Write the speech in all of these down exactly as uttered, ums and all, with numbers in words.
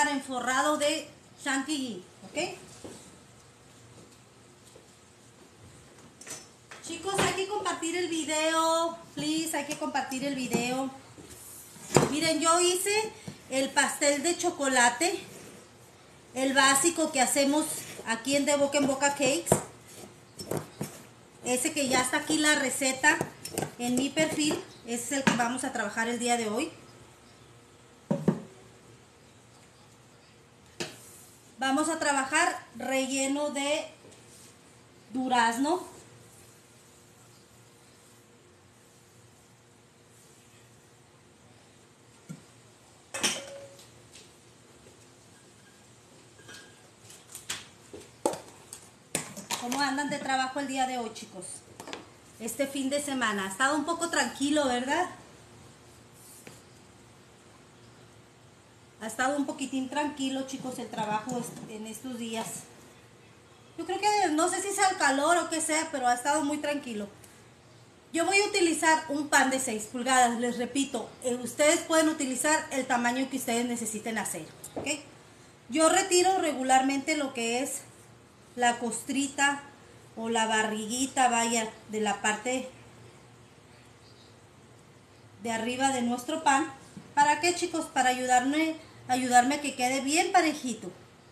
trabajar en forrado de chantilly, ¿ok? Chicos, hay que compartir el video, please, hay que compartir el video. Miren, yo hice el pastel de chocolate, el básico que hacemos aquí en De Boca en Boca Cakes. Ese que ya está aquí la receta en mi perfil, ese es el que vamos a trabajar el día de hoy. Vamos a trabajar relleno de durazno. ¿Cómo andan de trabajo el día de hoy, chicos? Este fin de semana. Ha estado un poco tranquilo, ¿verdad? Ha estado un poquitín tranquilo, chicos, el trabajo en estos días. Yo creo que no sé si sea el calor o qué sea, pero ha estado muy tranquilo. Yo voy a utilizar un pan de seis pulgadas, les repito. Eh, ustedes pueden utilizar el tamaño que ustedes necesiten hacer, ¿ok? Yo retiro regularmente lo que es la costrita o la barriguita, vaya, de la parte de arriba de nuestro pan. ¿Para qué, chicos? Para ayudarme, ayudarme a que quede bien parejito.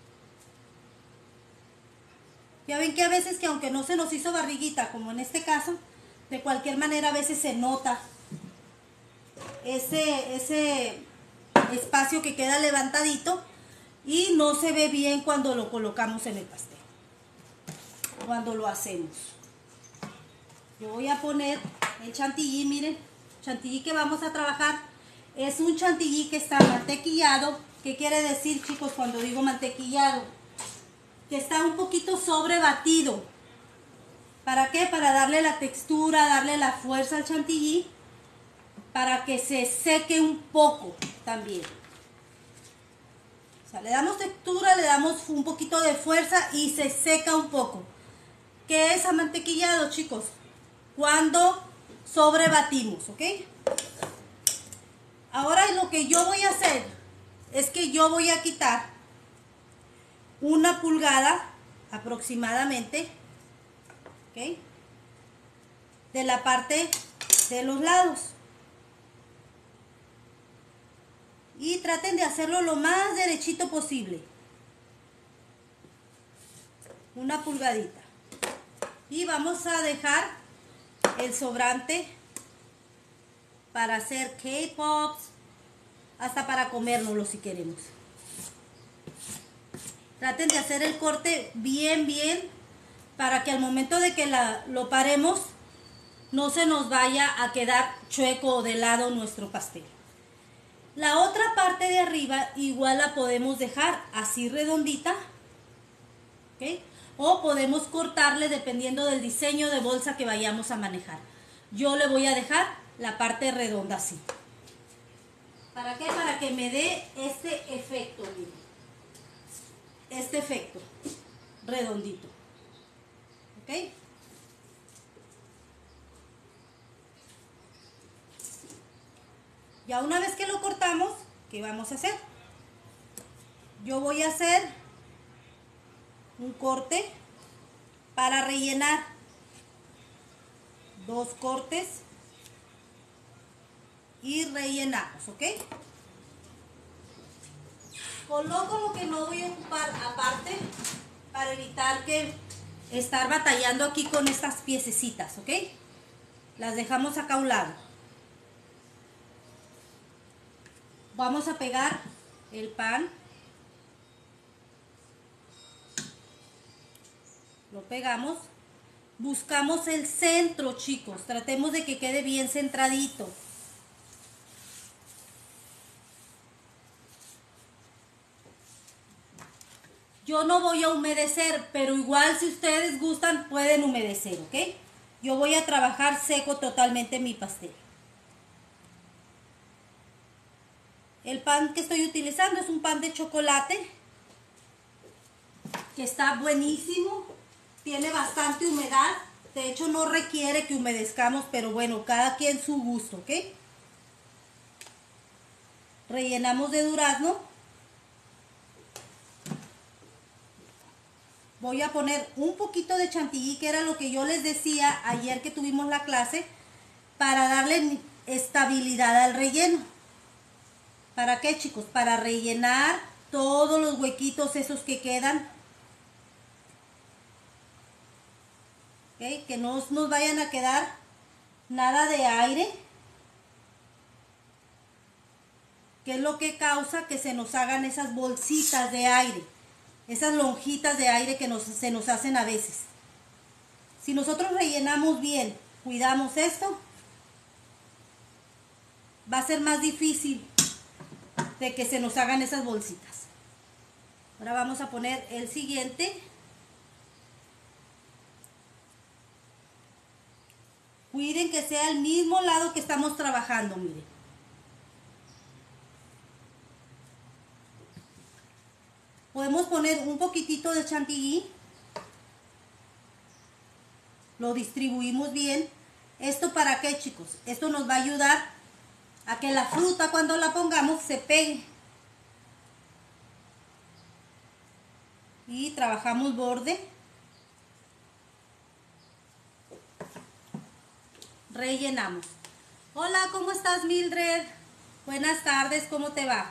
Ya ven que a veces que aunque no se nos hizo barriguita, como en este caso, de cualquier manera a veces se nota ese, ese espacio que queda levantadito y no se ve bien cuando lo colocamos en el pastel, cuando lo hacemos. Yo voy a poner el chantilly, miren, chantilly que vamos a trabajar es un chantilly que está mantequillado. ¿Qué quiere decir, chicos, cuando digo mantequillado? Que está un poquito sobrebatido. ¿Para qué? Para darle la textura, darle la fuerza al chantilly, para que se seque un poco también. O sea, le damos textura, le damos un poquito de fuerza y se seca un poco. ¿Qué es amantequillado, chicos? Cuando sobrebatimos, ¿ok? Ahora lo que yo voy a hacer es que yo voy a quitar una pulgada aproximadamente, ¿ok?, de la parte de los lados. Y traten de hacerlo lo más derechito posible. Una pulgadita. Y vamos a dejar el sobrante para hacer K-Pops, hasta para comérnoslo si queremos. Traten de hacer el corte bien, bien, para que al momento de que la, lo paremos, no se nos vaya a quedar chueco o de lado nuestro pastel. La otra parte de arriba igual la podemos dejar así redondita, ¿ok? O podemos cortarle dependiendo del diseño de bolsa que vayamos a manejar. Yo le voy a dejar la parte redonda así. ¿Para qué? Para que me dé este efecto, miren. Este efecto redondito, ¿ok? Ya una vez que lo cortamos, ¿qué vamos a hacer? Yo voy a hacer un corte para rellenar. Dos cortes y rellenamos, ¿ok? Coloco lo que no voy a ocupar aparte para evitar que estar batallando aquí con estas piececitas, ¿ok? Las dejamos acá a un lado. Vamos a pegar el pan. Lo pegamos. Buscamos el centro, chicos. Tratemos de que quede bien centradito. Yo no voy a humedecer, pero igual si ustedes gustan pueden humedecer, ¿ok? Yo voy a trabajar seco totalmente mi pastel. El pan que estoy utilizando es un pan de chocolate que está buenísimo, tiene bastante humedad, de hecho no requiere que humedezcamos, pero bueno, cada quien su gusto, ¿ok? Rellenamos de durazno. voy a poner un poquito de chantilly, que era lo que yo les decía ayer que tuvimos la clase, para darle estabilidad al relleno. ¿Para qué, chicos? Para rellenar todos los huequitos esos que quedan. ¿Okay? Que no nos vayan a quedar nada de aire, que es lo que causa que se nos hagan esas bolsitas de aire, esas lonjitas de aire que nos, se nos hacen a veces. Si nosotros rellenamos bien, cuidamos esto, va a ser más difícil de que se nos hagan esas bolsitas. Ahora vamos a poner el siguiente. Cuiden que sea el mismo lado que estamos trabajando, miren. Podemos poner un poquitito de chantilly. Lo distribuimos bien. ¿Esto para qué, chicos? Esto nos va a ayudar a que la fruta, cuando la pongamos, se pegue. Y trabajamos borde. Rellenamos. Hola, ¿cómo estás, Mildred? Buenas tardes, ¿cómo te va?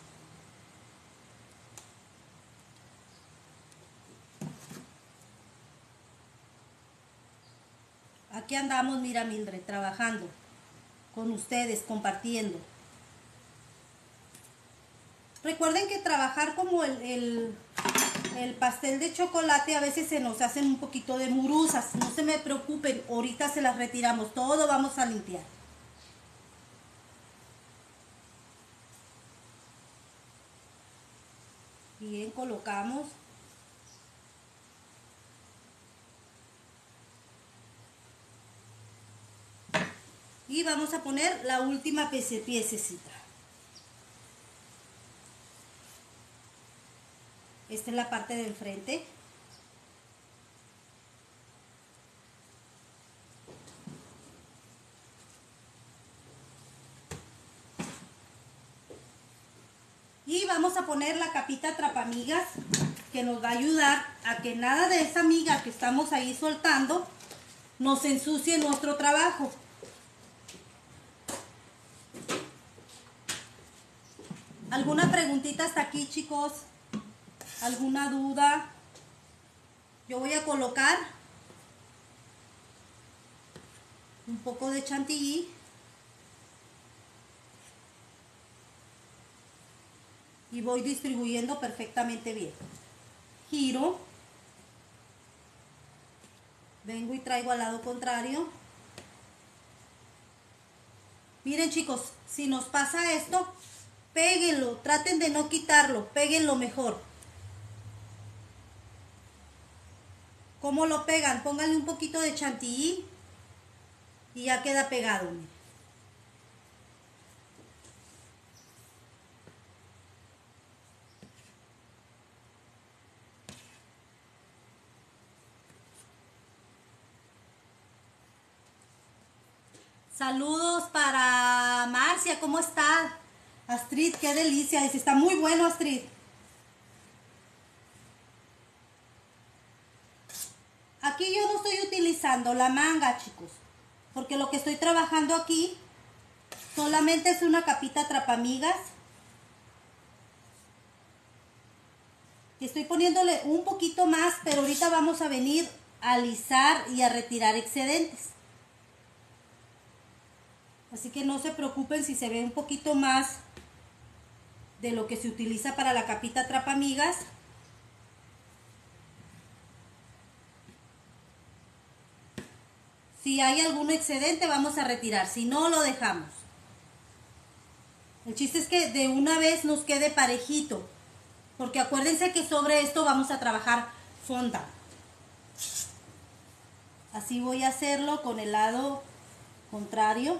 Aquí andamos, mira, Mildred, trabajando con ustedes, compartiendo. Recuerden que trabajar como el, el, el pastel de chocolate a veces se nos hacen un poquito de muruzas. No se me preocupen, ahorita se las retiramos, todo vamos a limpiar. Bien, colocamos. Y vamos a poner la última piececita. Esta es la parte de enfrente. Y vamos a poner la capita atrapamigas, que nos va a ayudar a que nada de esa miga que estamos ahí soltando nos ensucie nuestro trabajo. ¿Alguna preguntita hasta aquí, chicos? ¿Alguna duda? Yo voy a colocar un poco de chantilly. Y voy distribuyendo perfectamente bien. Giro. Vengo y traigo al lado contrario. Miren, chicos, si nos pasa esto, péguenlo. Traten de no quitarlo. Péguenlo mejor. ¿Cómo lo pegan? Pónganle un poquito de chantilly y ya queda pegado. Miren. Saludos para Marcia, ¿cómo está? Astrid, qué delicia, dice, está muy bueno, Astrid. Aquí yo no estoy utilizando la manga, chicos, porque lo que estoy trabajando aquí solamente es una capita atrapamigas. Y estoy poniéndole un poquito más, pero ahorita vamos a venir a alisar y a retirar excedentes. Así que no se preocupen si se ve un poquito más de lo que se utiliza para la capita atrapamigas. Si hay algún excedente vamos a retirar, si no lo dejamos. El chiste es que de una vez nos quede parejito, porque acuérdense que sobre esto vamos a trabajar fondant. Así voy a hacerlo con el lado contrario.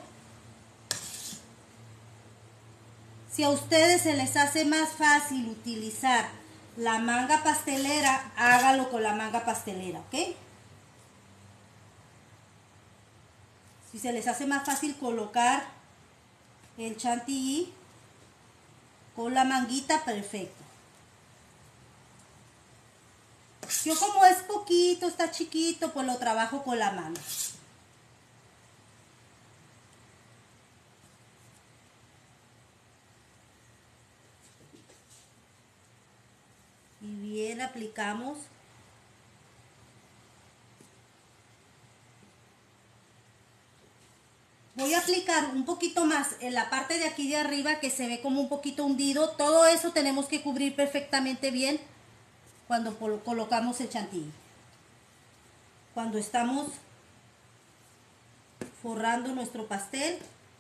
Si a ustedes se les hace más fácil utilizar la manga pastelera, hágalo con la manga pastelera, ¿ok? Si se les hace más fácil colocar el chantilly con la manguita, perfecto. Yo como es poquito, está chiquito, pues lo trabajo con la mano. Y bien aplicamos. Voy a aplicar un poquito más en la parte de aquí de arriba que se ve como un poquito hundido. Todo eso tenemos que cubrir perfectamente bien cuando colocamos el chantilly. Cuando estamos forrando nuestro pastel.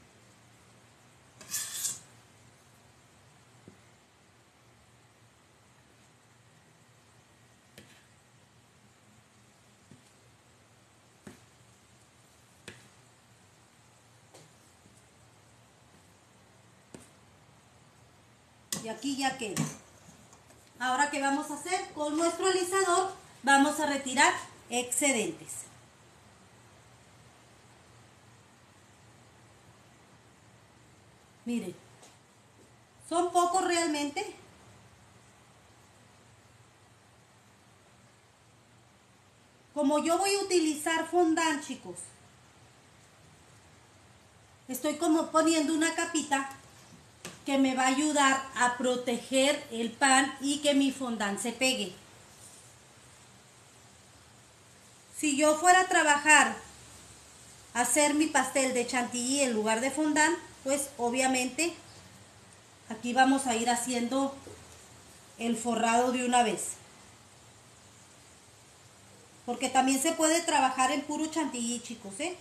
Y aquí ya queda. Ahora, ¿qué vamos a hacer? Con nuestro alisador vamos a retirar excedentes. Miren, son pocos realmente. Como yo voy a utilizar fondant, chicos, estoy como poniendo una capita que me va a ayudar a proteger el pan y que mi fondant se pegue. Si yo fuera a trabajar, a hacer mi pastel de chantilly en lugar de fondant, pues obviamente aquí vamos a ir haciendo el forrado de una vez. Porque también se puede trabajar en puro chantilly, chicos, ¿eh?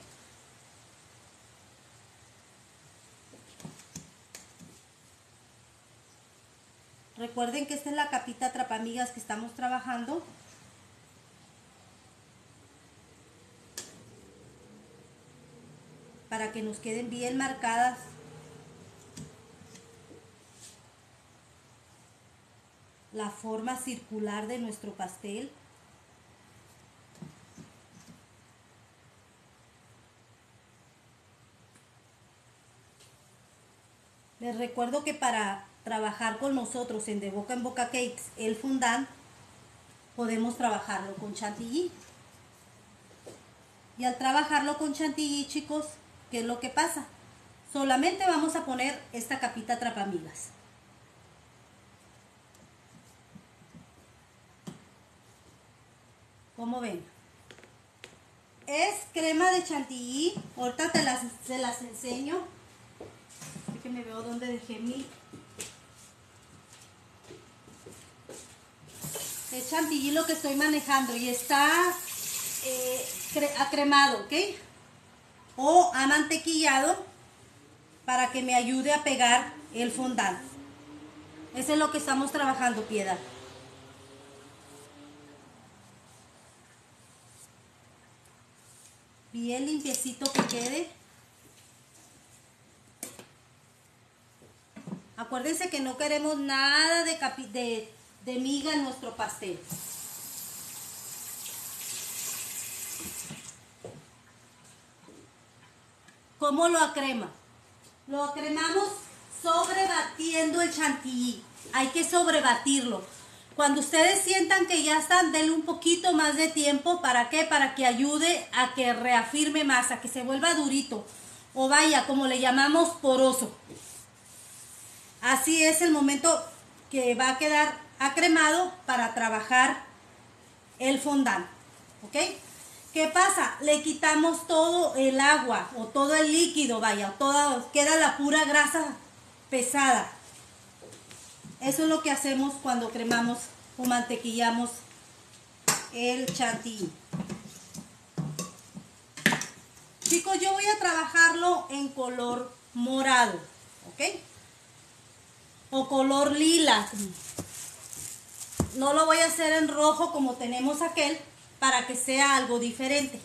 Recuerden que esta es la capita atrapamigas que estamos trabajando. Para que nos queden bien marcadas la forma circular de nuestro pastel. Les recuerdo que para trabajar con nosotros en De Boca en Boca Cakes el fondant, podemos trabajarlo con chantilly. Y al trabajarlo con chantilly, chicos, ¿qué es lo que pasa? Solamente vamos a poner esta capita atrapamigas. ¿Cómo ven? Es crema de chantilly. Ahorita te las, se las enseño. Que me veo dónde dejé mi... Es chantilly lo que estoy manejando y está eh, acremado, ¿ok? O amantequillado para que me ayude a pegar el fondant. Eso es lo que estamos trabajando, Piedad. Bien limpiecito que quede. Acuérdense que no queremos nada de, capi de, de miga en nuestro pastel. ¿Cómo lo acrema? Lo acremamos sobrebatiendo el chantilly. Hay que sobrebatirlo. Cuando ustedes sientan que ya están, denle un poquito más de tiempo. ¿Para qué? Para que ayude a que reafirme más, a que se vuelva durito. O vaya, como le llamamos, poroso. Así es el momento que va a quedar acremado para trabajar el fondant. ¿Ok? ¿Qué pasa? Le quitamos todo el agua o todo el líquido, vaya, toda, queda la pura grasa pesada. Eso es lo que hacemos cuando cremamos o mantequillamos el chantilly. Chicos, yo voy a trabajarlo en color morado, ¿ok? O color lila. No lo voy a hacer en rojo como tenemos aquel, para que sea algo diferente.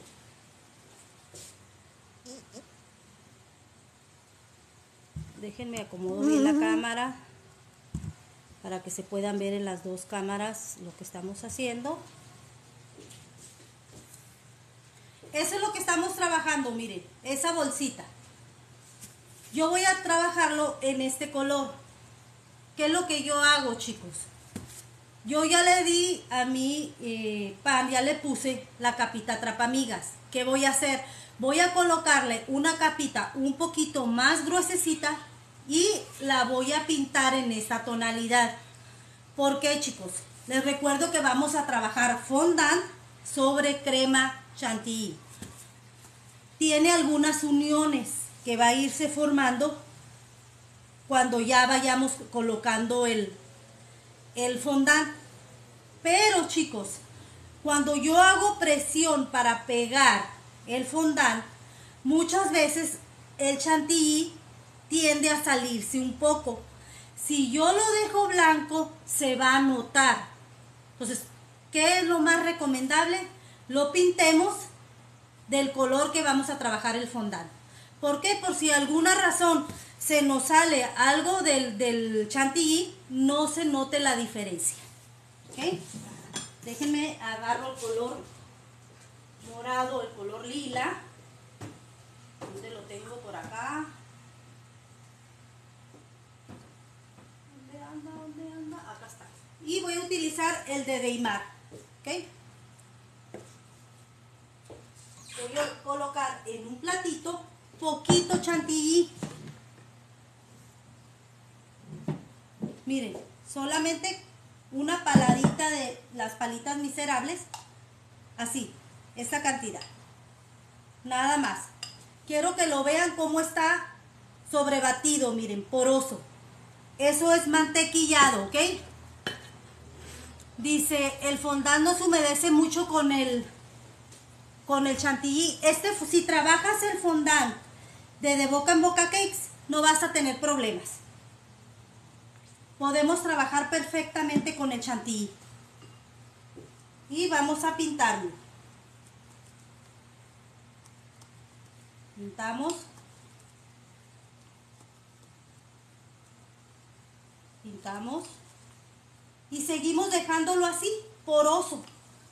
Déjenme acomodo bien la cámara para que se puedan ver en las dos cámaras lo que estamos haciendo. Eso es lo que estamos trabajando, miren, esa bolsita. Yo voy a trabajarlo en este color. ¿Qué es lo que yo hago, chicos? Yo ya le di a mi eh, pan, ya le puse la capita atrapamigas. ¿Qué voy a hacer? Voy a colocarle una capita un poquito más gruesecita y la voy a pintar en esta tonalidad. ¿Por qué, chicos? Les recuerdo que vamos a trabajar fondant sobre crema chantilly. Tiene algunas uniones que va a irse formando cuando ya vayamos colocando el, el fondant. Pero, chicos, cuando yo hago presión para pegar el fondant, muchas veces el chantilly tiende a salirse un poco. Si yo lo dejo blanco, se va a notar. Entonces, ¿qué es lo más recomendable? Lo pintemos del color que vamos a trabajar el fondant. ¿Por qué? Por si alguna razón se nos sale algo del, del chantilly, no se note la diferencia. ¿Ok? Déjenme agarro el color morado, el color lila. ¿Dónde lo tengo? Por acá. ¿Dónde anda? ¿Dónde anda? Acá está. Y voy a utilizar el de Deimar. ¿Ok? Voy a colocar en un platito poquito chantilly. Miren, solamente una paladita de las palitas miserables, así, esta cantidad, nada más. Quiero que lo vean cómo está sobrebatido, miren, poroso. Eso es mantequillado, ¿ok? Dice, el fondant no se humedece mucho con el, con el chantilly. Este, si trabajas el fondant de De Boca en Boca Cakes, no vas a tener problemas. Podemos trabajar perfectamente con el chantilly. Y vamos a pintarlo. Pintamos. Pintamos. Y seguimos dejándolo así, poroso.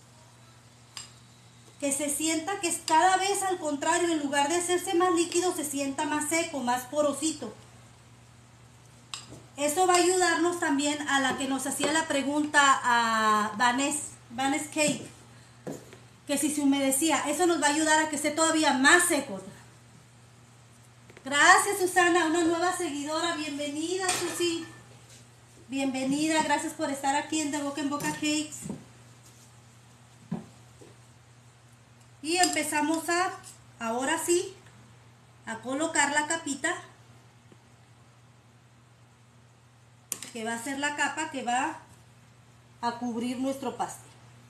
Que se sienta que cada vez al contrario, en lugar de hacerse más líquido, se sienta más seco, más porosito. Eso va a ayudarnos también a la que nos hacía la pregunta a Vanessa, Vanessa Cake, que si se humedecía, eso nos va a ayudar a que esté todavía más seco. Gracias, Susana, una nueva seguidora, bienvenida, Susi. Bienvenida, gracias por estar aquí en De Boca en Boca Cakes. Y empezamos a, ahora sí, a colocar la capita, que va a ser la capa que va a cubrir nuestro pastel.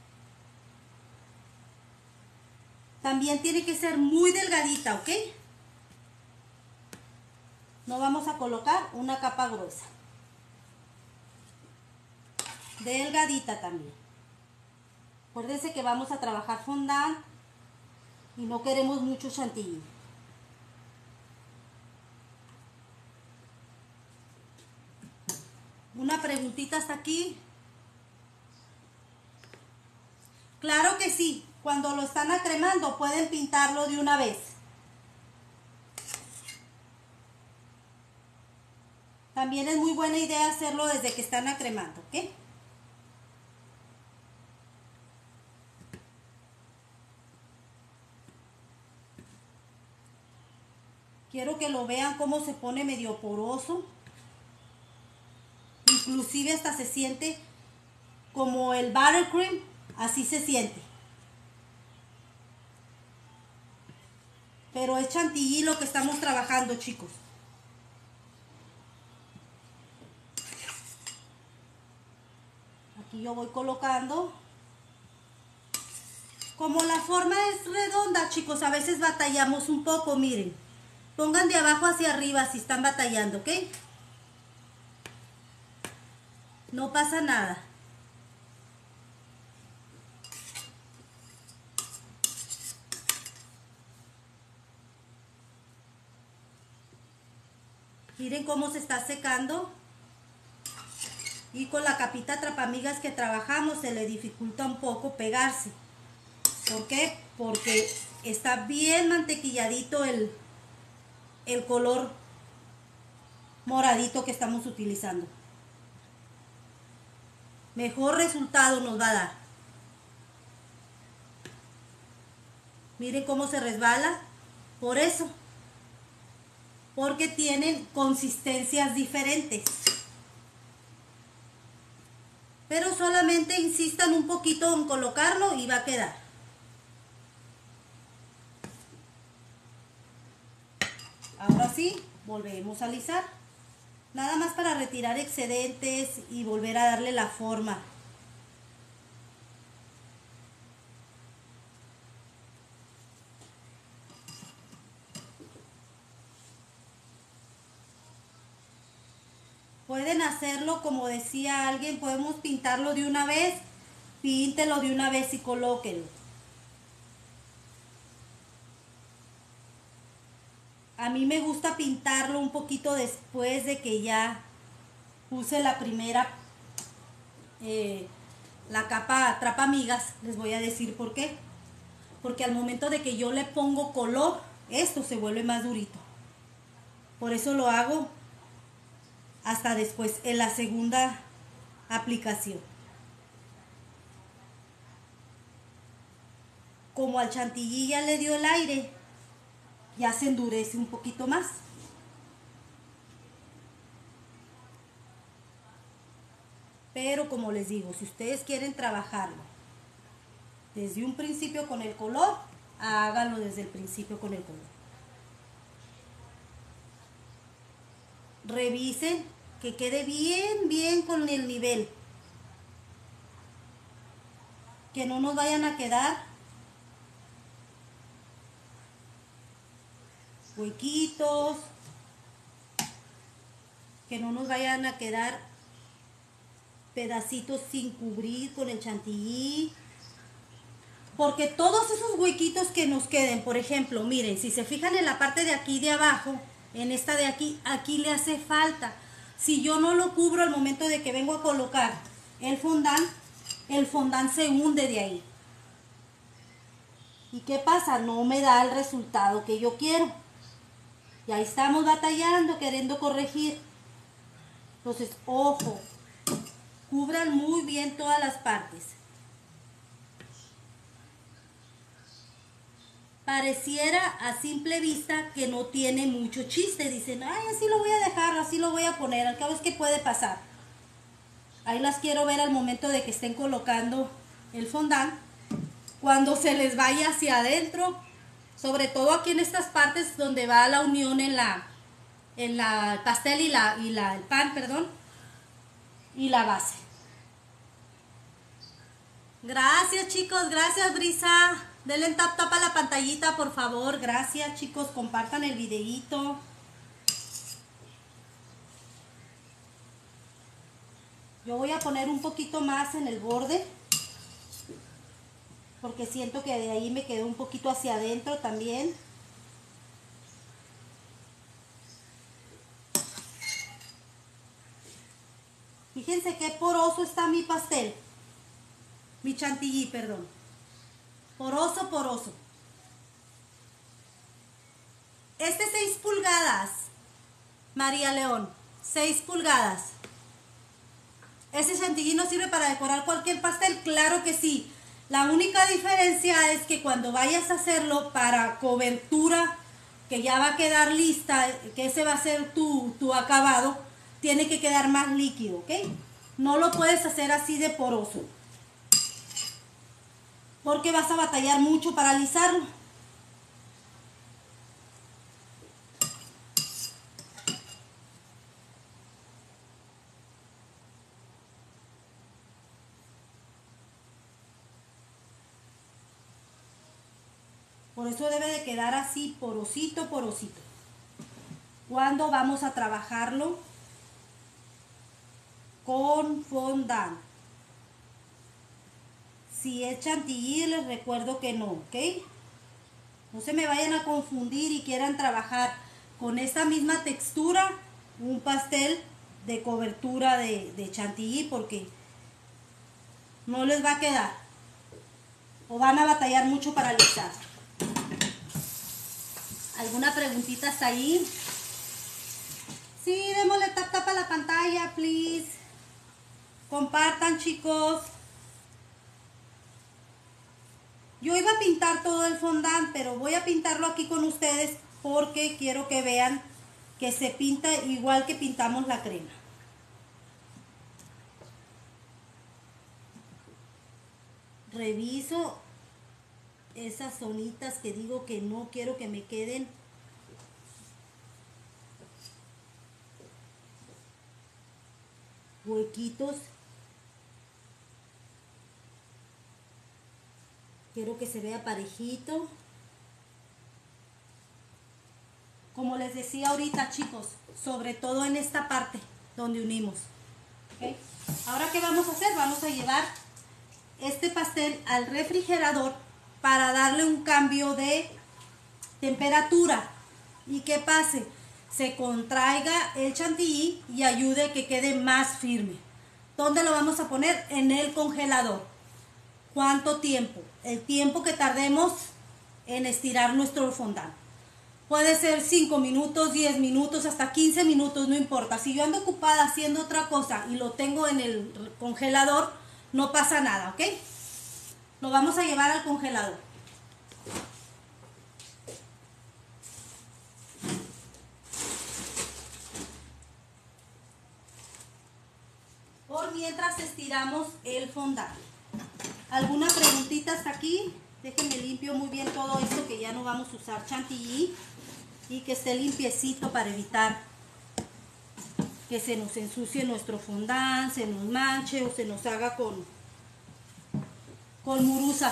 También tiene que ser muy delgadita, ¿ok? No vamos a colocar una capa gruesa. Delgadita también. Acuérdense que vamos a trabajar fondant y no queremos mucho chantilly. Una preguntita hasta aquí. Claro que sí, cuando lo están acremando pueden pintarlo de una vez. También es muy buena idea hacerlo desde que están acremando, ¿ok? Quiero que lo vean cómo se pone medio poroso. Inclusive hasta se siente como el buttercream, así se siente. Pero es chantilly lo que estamos trabajando, chicos. Aquí yo voy colocando. Como la forma es redonda, chicos, a veces batallamos un poco, miren. Pongan de abajo hacia arriba si están batallando, ¿ok? No pasa nada. Miren cómo se está secando. Y con la capita atrapamigas que trabajamos se le dificulta un poco pegarse. ¿Por qué? Porque está bien mantequilladito el, el color moradito que estamos utilizando. mejor resultado nos va a dar. Miren cómo se resbala. Por eso. Porque tienen consistencias diferentes. Pero solamente insistan un poquito en colocarlo y va a quedar. Ahora sí, volvemos a alisar. Nada más para retirar excedentes y volver a darle la forma. Pueden hacerlo como decía alguien, podemos pintarlo de una vez, píntelo de una vez y colóquenlo. A mí me gusta pintarlo un poquito después de que ya puse la primera, eh, la capa atrapamigas. Les voy a decir por qué. Porque al momento de que yo le pongo color, esto se vuelve más durito. Por eso lo hago hasta después, en la segunda aplicación. Como al chantilly ya le dio el aire, ya se endurece un poquito más. Pero como les digo, si ustedes quieren trabajarlo desde un principio con el color, háganlo desde el principio con el color. Revisen que quede bien, bien con el nivel. Que no nos vayan a quedar huequitos, que no nos vayan a quedar pedacitos sin cubrir con el chantilly, porque todos esos huequitos que nos queden, por ejemplo, miren, si se fijan en la parte de aquí de abajo, en esta de aquí, aquí le hace falta. Si yo no lo cubro al momento de que vengo a colocar el fondant, el fondant se hunde de ahí. ¿Y qué pasa? No me da el resultado que yo quiero. Y ahí estamos batallando, queriendo corregir. Entonces, ojo, cubran muy bien todas las partes. Pareciera a simple vista que no tiene mucho chiste. Dicen, ay, así lo voy a dejar, así lo voy a poner. Al cabo es que puede pasar. Ahí las quiero ver al momento de que estén colocando el fondant. Cuando se les vaya hacia adentro, sobre todo aquí en estas partes donde va la unión en la, en la pastel y, la, y la, el pan, perdón, y la base. Gracias, chicos, gracias, Brisa. Denle tap tap a la pantallita, por favor. Gracias, chicos, compartan el videíto. Yo voy a poner un poquito más en el borde, porque siento que de ahí me quedó un poquito hacia adentro también. Fíjense qué poroso está mi pastel. Mi chantilly, perdón. Poroso, poroso. Este seis pulgadas, María León, seis pulgadas. ¿Ese chantilly no sirve para decorar cualquier pastel? Claro que sí. La única diferencia es que cuando vayas a hacerlo para cobertura, que ya va a quedar lista, que ese va a ser tu, tu acabado, tiene que quedar más líquido, ¿ok? No lo puedes hacer así de poroso, porque vas a batallar mucho para alisarlo. Por eso debe de quedar así, porosito, porosito. Cuando vamos a trabajarlo con fondant. Si es chantilly, les recuerdo que no, ¿ok? No se me vayan a confundir y quieran trabajar con esta misma textura un pastel de cobertura de, de chantilly, porque no les va a quedar. O van a batallar mucho para alisar. ¿Alguna preguntita hasta ahí? Sí, démosle tap tap a la pantalla, please. Compartan, chicos. Yo iba a pintar todo el fondant, pero voy a pintarlo aquí con ustedes porque quiero que vean que se pinta igual que pintamos la crema. Reviso esas zonitas que digo que no quiero que me queden. Huequitos. Quiero que se vea parejito. Como les decía ahorita, chicos, sobre todo en esta parte donde unimos. ¿Okay? Ahora, ¿qué vamos a hacer? Vamos a llevar este pastel al refrigerador para darle un cambio de temperatura y que pase, se contraiga el chantilly y ayude a que quede más firme. ¿Dónde lo vamos a poner? En el congelador. ¿Cuánto tiempo? El tiempo que tardemos en estirar nuestro fondant. Puede ser cinco minutos, diez minutos, hasta quince minutos, no importa. Si yo ando ocupada haciendo otra cosa y lo tengo en el congelador, no pasa nada, ¿ok? Lo vamos a llevar al congelador. Por mientras estiramos el fondant. ¿Alguna preguntita hasta aquí? Déjenme limpio muy bien todo esto, que ya no vamos a usar chantilly, y que esté limpiecito para evitar que se nos ensucie nuestro fondant, se nos manche o se nos haga con, con muruzas.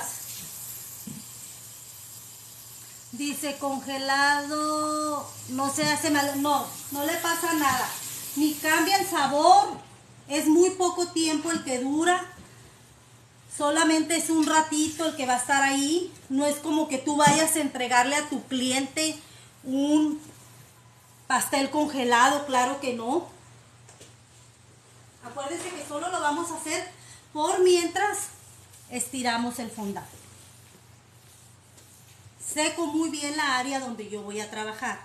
Dice congelado, no se hace mal, no, no le pasa nada, ni cambia el sabor, es muy poco tiempo el que dura, solamente es un ratito el que va a estar ahí, no es como que tú vayas a entregarle a tu cliente un pastel congelado, claro que no. Acuérdense que solo lo vamos a hacer por mientras estiramos el fondant. Seco muy bien la área donde yo voy a trabajar.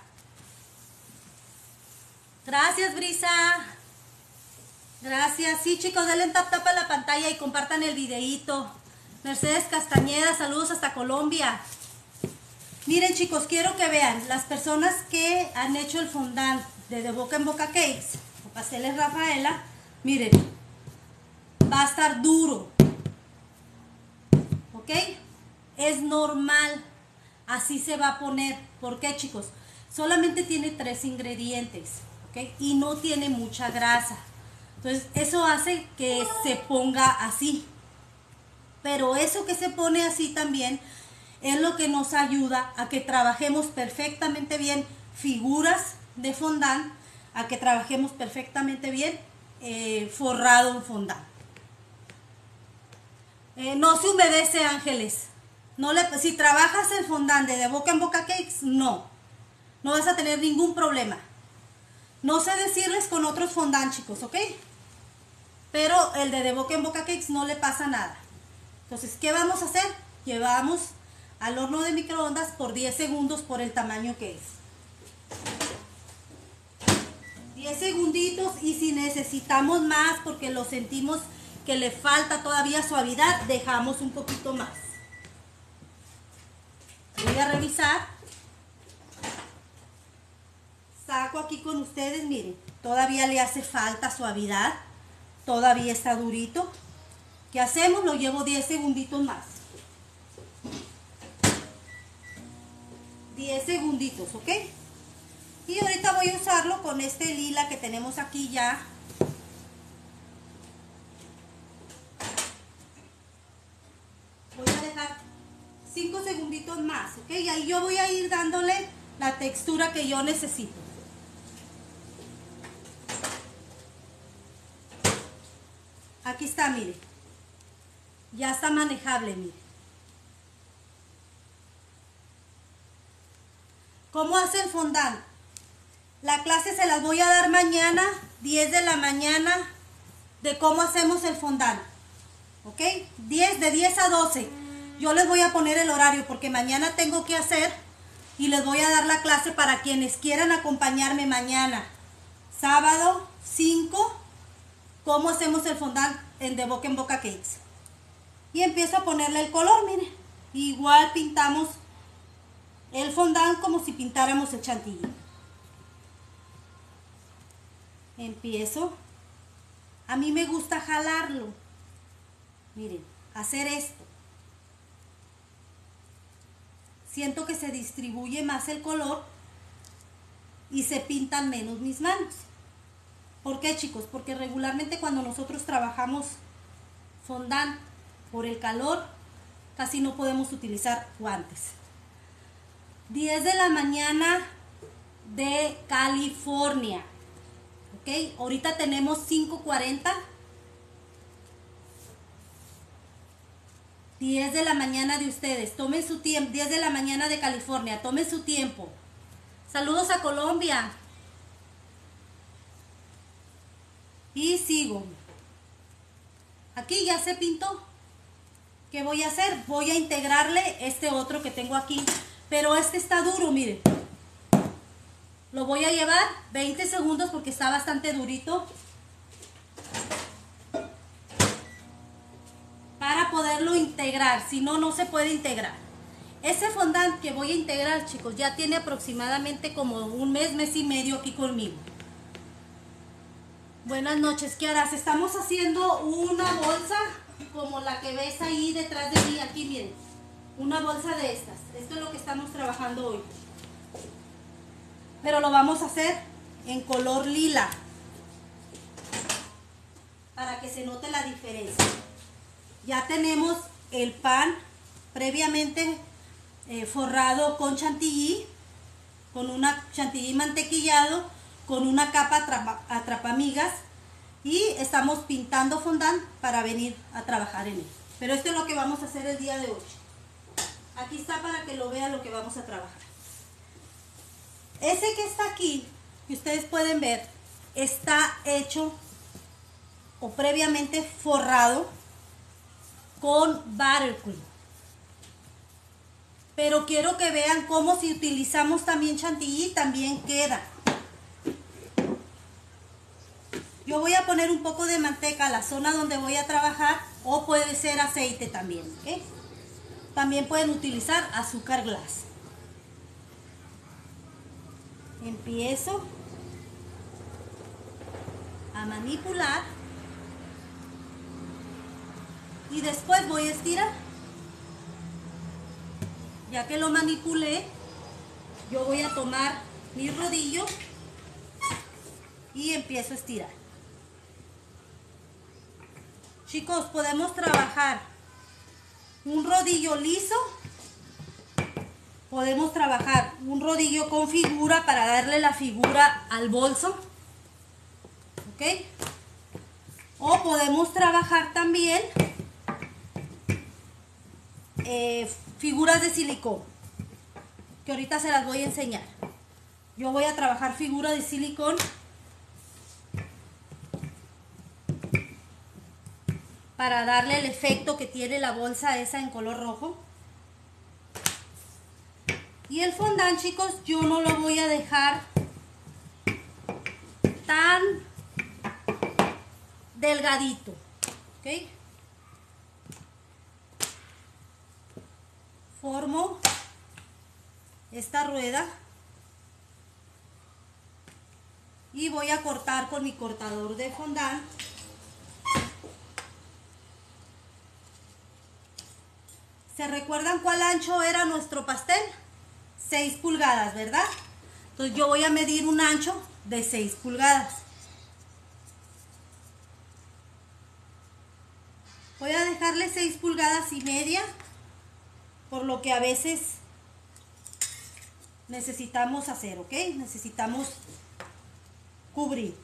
Gracias, Brisa. Gracias. Sí, chicos, denle tap tap a la pantalla y compartan el videíto. Mercedes Castañeda, saludos hasta Colombia. Miren, chicos, quiero que vean, las personas que han hecho el fondant de De Boca en Boca Cakes o pasteles Rafaela, miren, va a estar duro, ¿ok? Es normal, así se va a poner. ¿Por qué, chicos? Solamente tiene tres ingredientes, ¿ok? Y no tiene mucha grasa. Entonces, eso hace que se ponga así. Pero eso que se pone así también es lo que nos ayuda a que trabajemos perfectamente bien figuras de fondant, a que trabajemos perfectamente bien eh, forrado en fondant. Eh, no se humedece, Ángeles. No le, si trabajas el fondant de De Boca en Boca Cakes, no. No vas a tener ningún problema. No sé decirles con otros fondant, chicos, ¿ok? Pero el de De Boca en Boca Cakes no le pasa nada. Entonces, ¿qué vamos a hacer? Llevamos al horno de microondas por diez segundos por el tamaño que es. diez segunditos, y si necesitamos más porque lo sentimos que le falta todavía suavidad, dejamos un poquito más. Voy a revisar. Saco aquí con ustedes, miren, todavía le hace falta suavidad, todavía está durito. ¿Qué hacemos? Lo llevo diez segunditos más. diez segunditos, ¿ok? Y ahorita voy a usarlo con este lila que tenemos aquí ya. Voy a dejar cinco segunditos más, ¿ok? Y ahí yo voy a ir dándole la textura que yo necesito. Aquí está, mire. Ya está manejable, mire. ¿Cómo hace el fondant? La clase se las voy a dar mañana, diez de la mañana, de cómo hacemos el fondant. ¿Ok? diez, de diez a doce. Yo les voy a poner el horario porque mañana tengo que hacer y les voy a dar la clase para quienes quieran acompañarme mañana. Sábado cinco cómo hacemos el fondant en De Boca en Boca Cakes. Y empiezo a ponerle el color, miren. Igual pintamos el fondant como si pintáramos el chantilly. Empiezo. A mí me gusta jalarlo. Miren, hacer esto. Siento que se distribuye más el color y se pintan menos mis manos. ¿Por qué, chicos? Porque regularmente cuando nosotros trabajamos fondant por el calor, casi no podemos utilizar guantes. diez de la mañana de California. Ok, ahorita tenemos cinco cuarenta. diez de la mañana de ustedes. Tomen su tiempo. diez de la mañana de California. Tomen su tiempo. Saludos a Colombia. Y sigo. Aquí ya se pintó. ¿Qué voy a hacer? Voy a integrarle este otro que tengo aquí. Pero este está duro, miren. Lo voy a llevar veinte segundos porque está bastante durito. Para poderlo integrar. Si no, no se puede integrar. Ese fondant que voy a integrar, chicos, ya tiene aproximadamente como un mes, mes y medio aquí conmigo. Buenas noches, ¿qué harás? Estamos haciendo una bolsa como la que ves ahí detrás de mí. Aquí, miren. Una bolsa de estas. Esto es lo que estamos trabajando hoy. Pero lo vamos a hacer en color lila. Para que se note la diferencia. Ya tenemos el pan previamente eh, forrado con chantilly. Con una chantilly mantequillado. Con una capa atrapa, atrapamigas. Y estamos pintando fondant para venir a trabajar en él. Pero esto es lo que vamos a hacer el día de hoy. Aquí está para que lo vean lo que vamos a trabajar. Ese que está aquí, que ustedes pueden ver, está hecho o previamente forrado con buttercream. Pero quiero que vean cómo si utilizamos también chantilly también queda. Yo voy a poner un poco de manteca a la zona donde voy a trabajar o puede ser aceite también, ¿ok? También pueden utilizar azúcar glass. Empiezo a manipular y después voy a estirar. Ya que lo manipulé, yo voy a tomar mi rodillo y empiezo a estirar. Chicos, podemos trabajar un rodillo liso. Podemos trabajar un rodillo con figura para darle la figura al bolso. ¿Ok? O podemos trabajar también eh, figuras de silicón. Que ahorita se las voy a enseñar. Yo voy a trabajar figura de silicón. Para darle el efecto que tiene la bolsa esa en color rojo. Y el fondant, chicos, yo no lo voy a dejar tan delgadito, ¿ok? Formo esta rueda y voy a cortar con mi cortador de fondant. ¿Se recuerdan cuál ancho era nuestro pastel? seis pulgadas, ¿verdad? Entonces yo voy a medir un ancho de seis pulgadas. Voy a dejarle seis pulgadas y media, por lo que a veces necesitamos hacer, ¿ok? Necesitamos cubrir.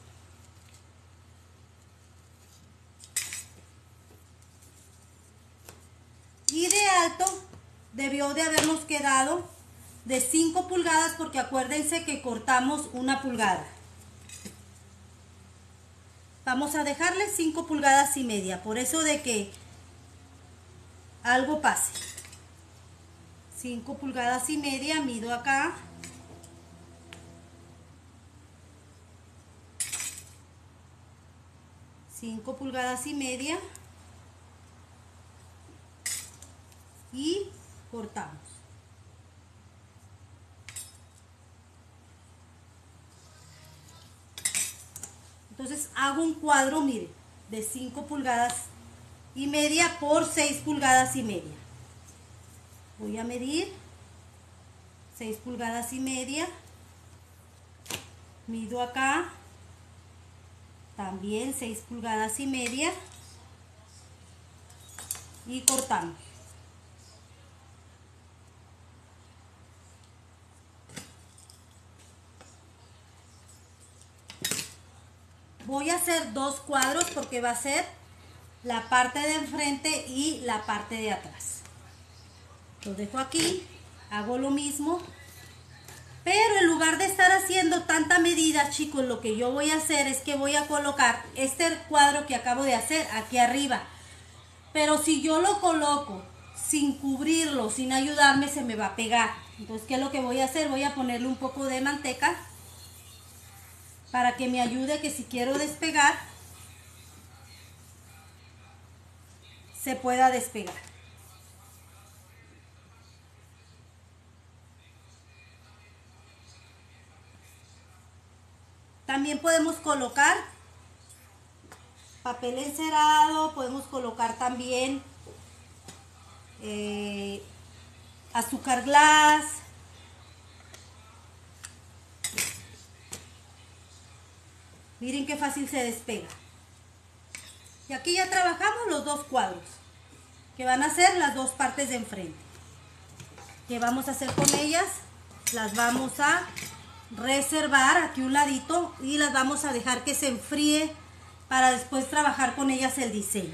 Y de alto debió de habernos quedado de cinco pulgadas, porque acuérdense que cortamos una pulgada. Vamos a dejarle cinco pulgadas y media, por eso de que algo pase. cinco pulgadas y media, mido acá. cinco pulgadas y media y cortamos. Entonces hago un cuadro, mire, de cinco pulgadas y media por seis pulgadas y media. Voy a medir seis pulgadas y media. Mido acá también seis pulgadas y media y cortamos. Voy a hacer dos cuadros porque va a ser la parte de enfrente y la parte de atrás. Lo dejo aquí, hago lo mismo, pero en lugar de estar haciendo tanta medida, chicos, lo que yo voy a hacer es que voy a colocar este cuadro que acabo de hacer aquí arriba. Pero si yo lo coloco sin cubrirlo, sin ayudarme, se me va a pegar. Entonces, ¿qué es lo que voy a hacer? Voy a ponerle un poco de manteca para que me ayude, que si quiero despegar, se pueda despegar. También podemos colocar papel encerado, podemos colocar también eh, azúcar glass. Miren qué fácil se despega. Y aquí ya trabajamos los dos cuadros, que van a ser las dos partes de enfrente. ¿Qué vamos a hacer con ellas? Las vamos a reservar aquí un ladito y las vamos a dejar que se enfríe para después trabajar con ellas el diseño.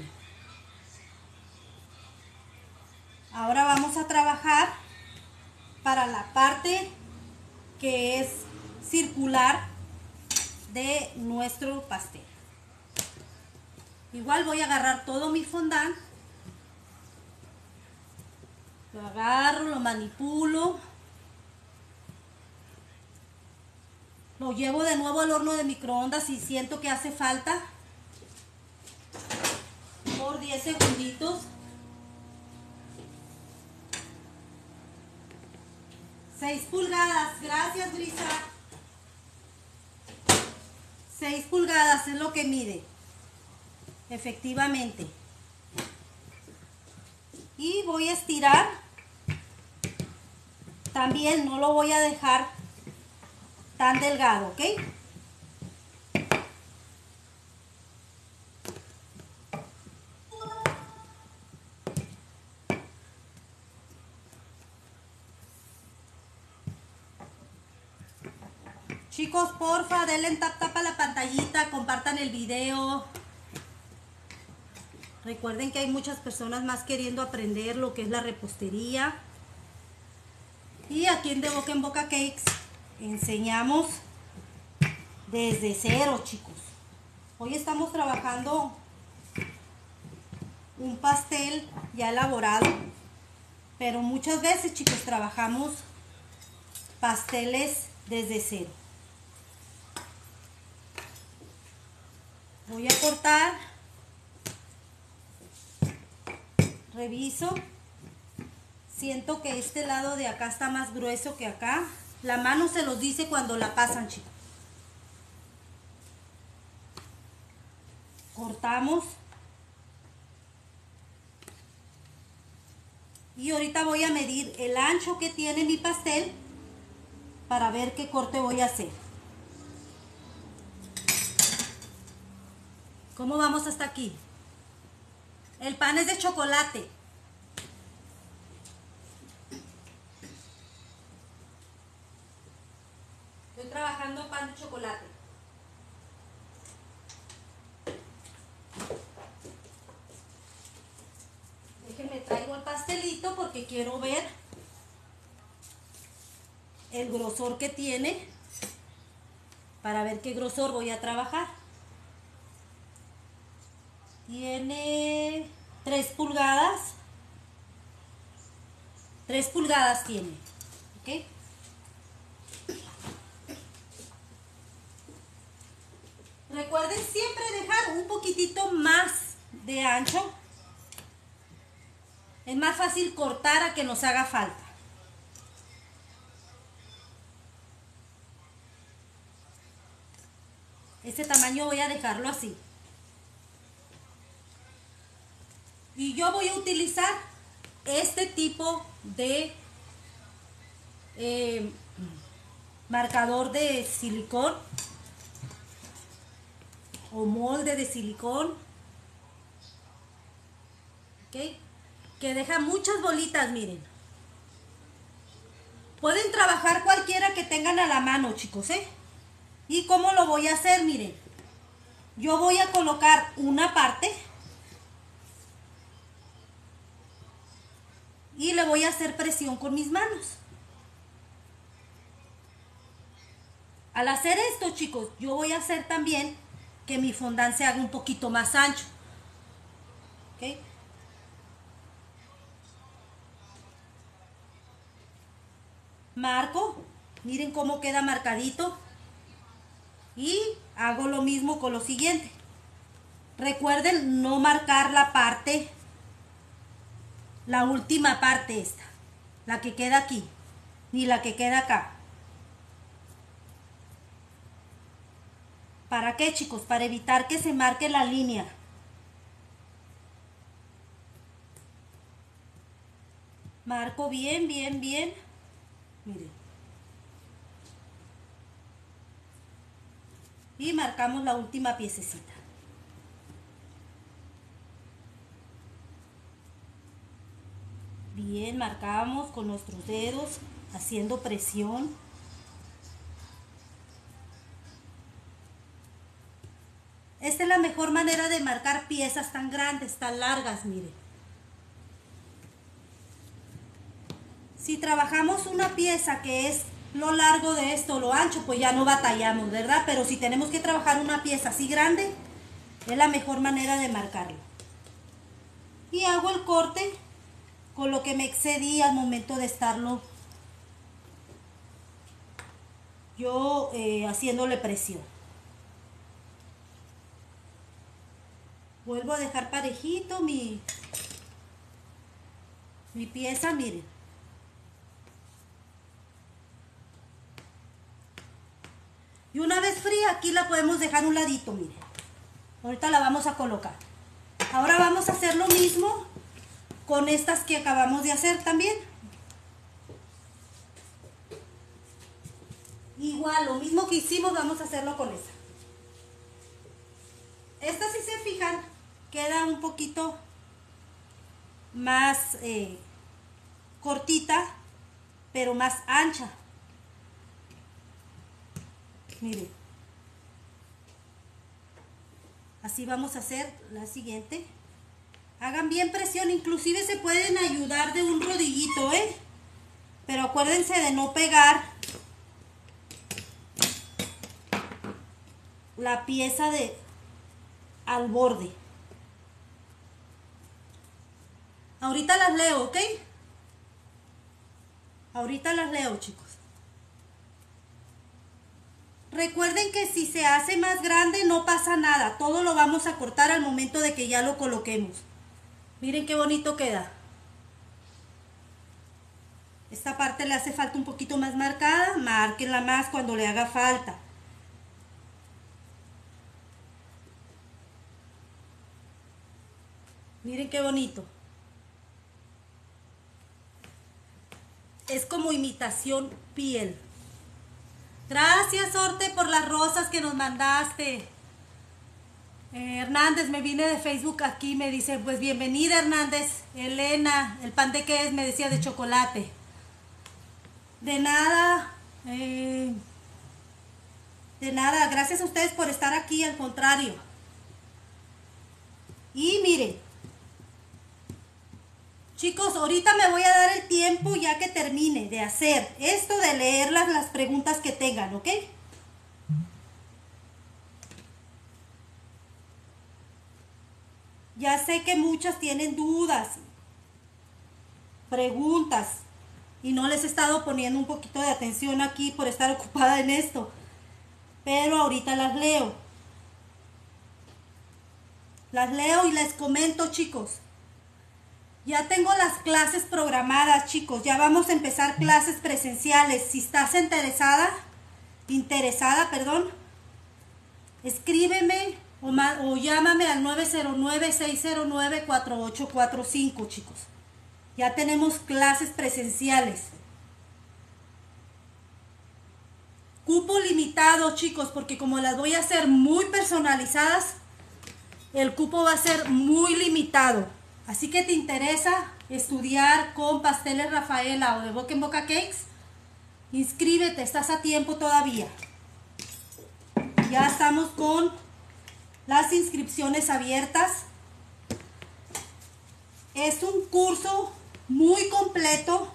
Ahora vamos a trabajar para la parte que es circular de nuestro pastel. Igual voy a agarrar todo mi fondant, lo agarro, lo manipulo, lo llevo de nuevo al horno de microondas si siento que hace falta por diez segunditos. seis pulgadas, gracias Brisa. seis pulgadas es lo que mide, efectivamente. Y voy a estirar, también no lo voy a dejar tan delgado, ¿ok? Chicos, porfa, denle en tap tap a la pantallita, compartan el video. Recuerden que hay muchas personas más queriendo aprender lo que es la repostería. Y aquí en De Boca en Boca Cakes enseñamos desde cero, chicos. Hoy estamos trabajando un pastel ya elaborado, pero muchas veces, chicos, trabajamos pasteles desde cero. Voy a cortar, reviso, siento que este lado de acá está más grueso que acá. La mano se los dice cuando la pasan, chicos. Cortamos. Y ahorita voy a medir el ancho que tiene mi pastel para ver qué corte voy a hacer. ¿Cómo vamos hasta aquí? El pan es de chocolate. Estoy trabajando pan de chocolate. Déjenme traigo el pastelito porque quiero ver el grosor que tiene para ver qué grosor voy a trabajar. Tiene tres pulgadas. tres pulgadas tiene. ¿Ok? Recuerden siempre dejar un poquitito más de ancho. Es más fácil cortar a que nos haga falta. Este tamaño voy a dejarlo así. Y yo voy a utilizar este tipo de eh, marcador de silicón o molde de silicón, ¿ok? Que deja muchas bolitas, miren. Pueden trabajar cualquiera que tengan a la mano, chicos, ¿eh? ¿Y cómo lo voy a hacer? Miren, yo voy a colocar una parte y le voy a hacer presión con mis manos. Al hacer esto, chicos, yo voy a hacer también que mi fondant se haga un poquito más ancho. ¿Ok? Marco, miren cómo queda marcadito. Y hago lo mismo con lo siguiente. Recuerden no marcar la parte, la última parte esta, la que queda aquí, ni la que queda acá. ¿Para qué, chicos? Para evitar que se marque la línea. Marco bien, bien, bien. Miren. Y marcamos la última piececita. Bien, marcamos con nuestros dedos, haciendo presión. Esta es la mejor manera de marcar piezas tan grandes, tan largas, miren. Si trabajamos una pieza que es lo largo de esto, lo ancho, pues ya no batallamos, ¿verdad? Pero si tenemos que trabajar una pieza así grande, es la mejor manera de marcarlo. Y hago el corte con lo que me excedí al momento de estarlo yo eh, haciéndole presión. Vuelvo a dejar parejito mi, mi pieza, miren. Y una vez fría, aquí la podemos dejar a un ladito, miren. Ahorita la vamos a colocar. Ahora vamos a hacer lo mismo con estas que acabamos de hacer también. Igual, lo mismo que hicimos, vamos a hacerlo con esta. Esta, si se fijan, queda un poquito más eh, cortita, pero más ancha. Miren, así vamos a hacer la siguiente. Hagan bien presión, inclusive se pueden ayudar de un rodillito, ¿eh? Pero acuérdense de no pegar la pieza de al borde. Ahorita las leo, ¿ok? Ahorita las leo, chicos. Recuerden que si se hace más grande no pasa nada. Todo lo vamos a cortar al momento de que ya lo coloquemos. Miren qué bonito queda. Esta parte le hace falta un poquito más marcada. Márquenla más cuando le haga falta. Miren qué bonito. Es como imitación piel. Gracias, Orte, por las rosas que nos mandaste. Eh, Hernández, me vine de Facebook aquí, me dice, pues bienvenida, Hernández. Elena, ¿el pan de qué es? Me decía, de chocolate. De nada, eh, de nada, gracias a ustedes por estar aquí, al contrario. Y miren, chicos, ahorita me voy a dar el tiempo ya que termine de hacer esto, de leer las, las preguntas que tengan, ¿ok? Ya sé que muchas tienen dudas, preguntas, y no les he estado poniendo un poquito de atención aquí por estar ocupada en esto, pero ahorita las leo. Las leo y les comento, chicos. Ya tengo las clases programadas, chicos. Ya vamos a empezar clases presenciales. Si estás interesada, interesada, perdón, escríbeme o, o llámame al nueve cero nueve, seis cero nueve, cuatro ocho cuatro cinco, chicos. Ya tenemos clases presenciales. Cupo limitado, chicos, porque como las voy a hacer muy personalizadas, el cupo va a ser muy limitado. Así que te interesa estudiar con Pasteles Rafaela o de Boca en Boca Cakes, inscríbete, estás a tiempo todavía. Ya estamos con las inscripciones abiertas. Es un curso muy completo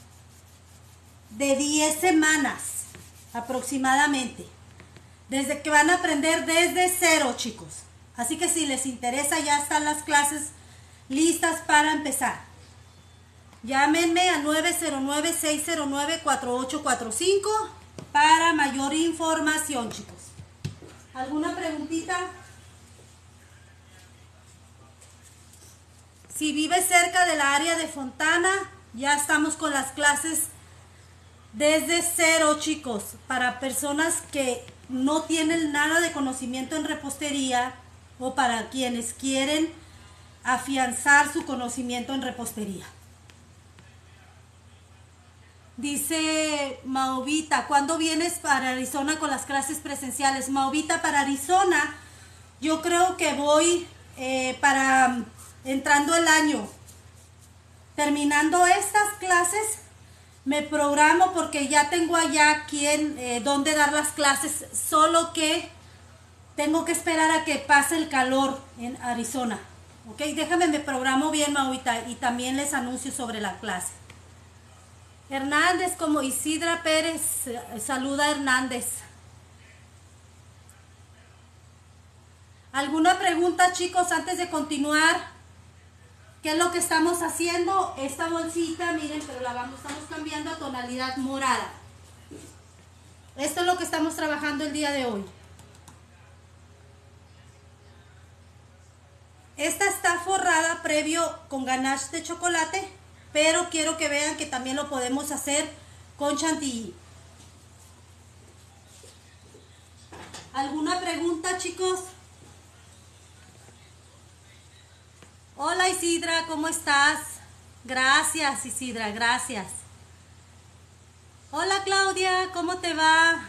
de diez semanas aproximadamente. Desde que van a aprender desde cero, chicos. Así que si les interesa, ya están las clases listas para empezar. Llámenme a nueve cero nueve, seis cero nueve, cuatro ocho cuatro cinco para mayor información, chicos. ¿Alguna preguntita? Si vives cerca del área de Fontana, ya estamos con las clases desde cero, chicos, para personas que no tienen nada de conocimiento en repostería o para quienes quieren afianzar su conocimiento en repostería. Dice Maovita, ¿cuándo vienes para Arizona con las clases presenciales? Maovita, para Arizona, yo creo que voy eh, para entrando el año. Terminando estas clases, me programo porque ya tengo allá quien, eh, dónde dar las clases, solo que tengo que esperar a que pase el calor en Arizona. Ok, déjame, me programo bien, Mauvita, y también les anuncio sobre la clase. Hernández, como Isidra Pérez, saluda a Hernández. ¿Alguna pregunta, chicos, antes de continuar? ¿Qué es lo que estamos haciendo? Esta bolsita, miren, pero la vamos, estamos cambiando a tonalidad morada. Esto es lo que estamos trabajando el día de hoy. Esta está forrada previo con ganache de chocolate, pero quiero que vean que también lo podemos hacer con chantilly. ¿Alguna pregunta, chicos? Hola Isidra, ¿cómo estás? Gracias Isidra, gracias. Hola Claudia, ¿cómo te va?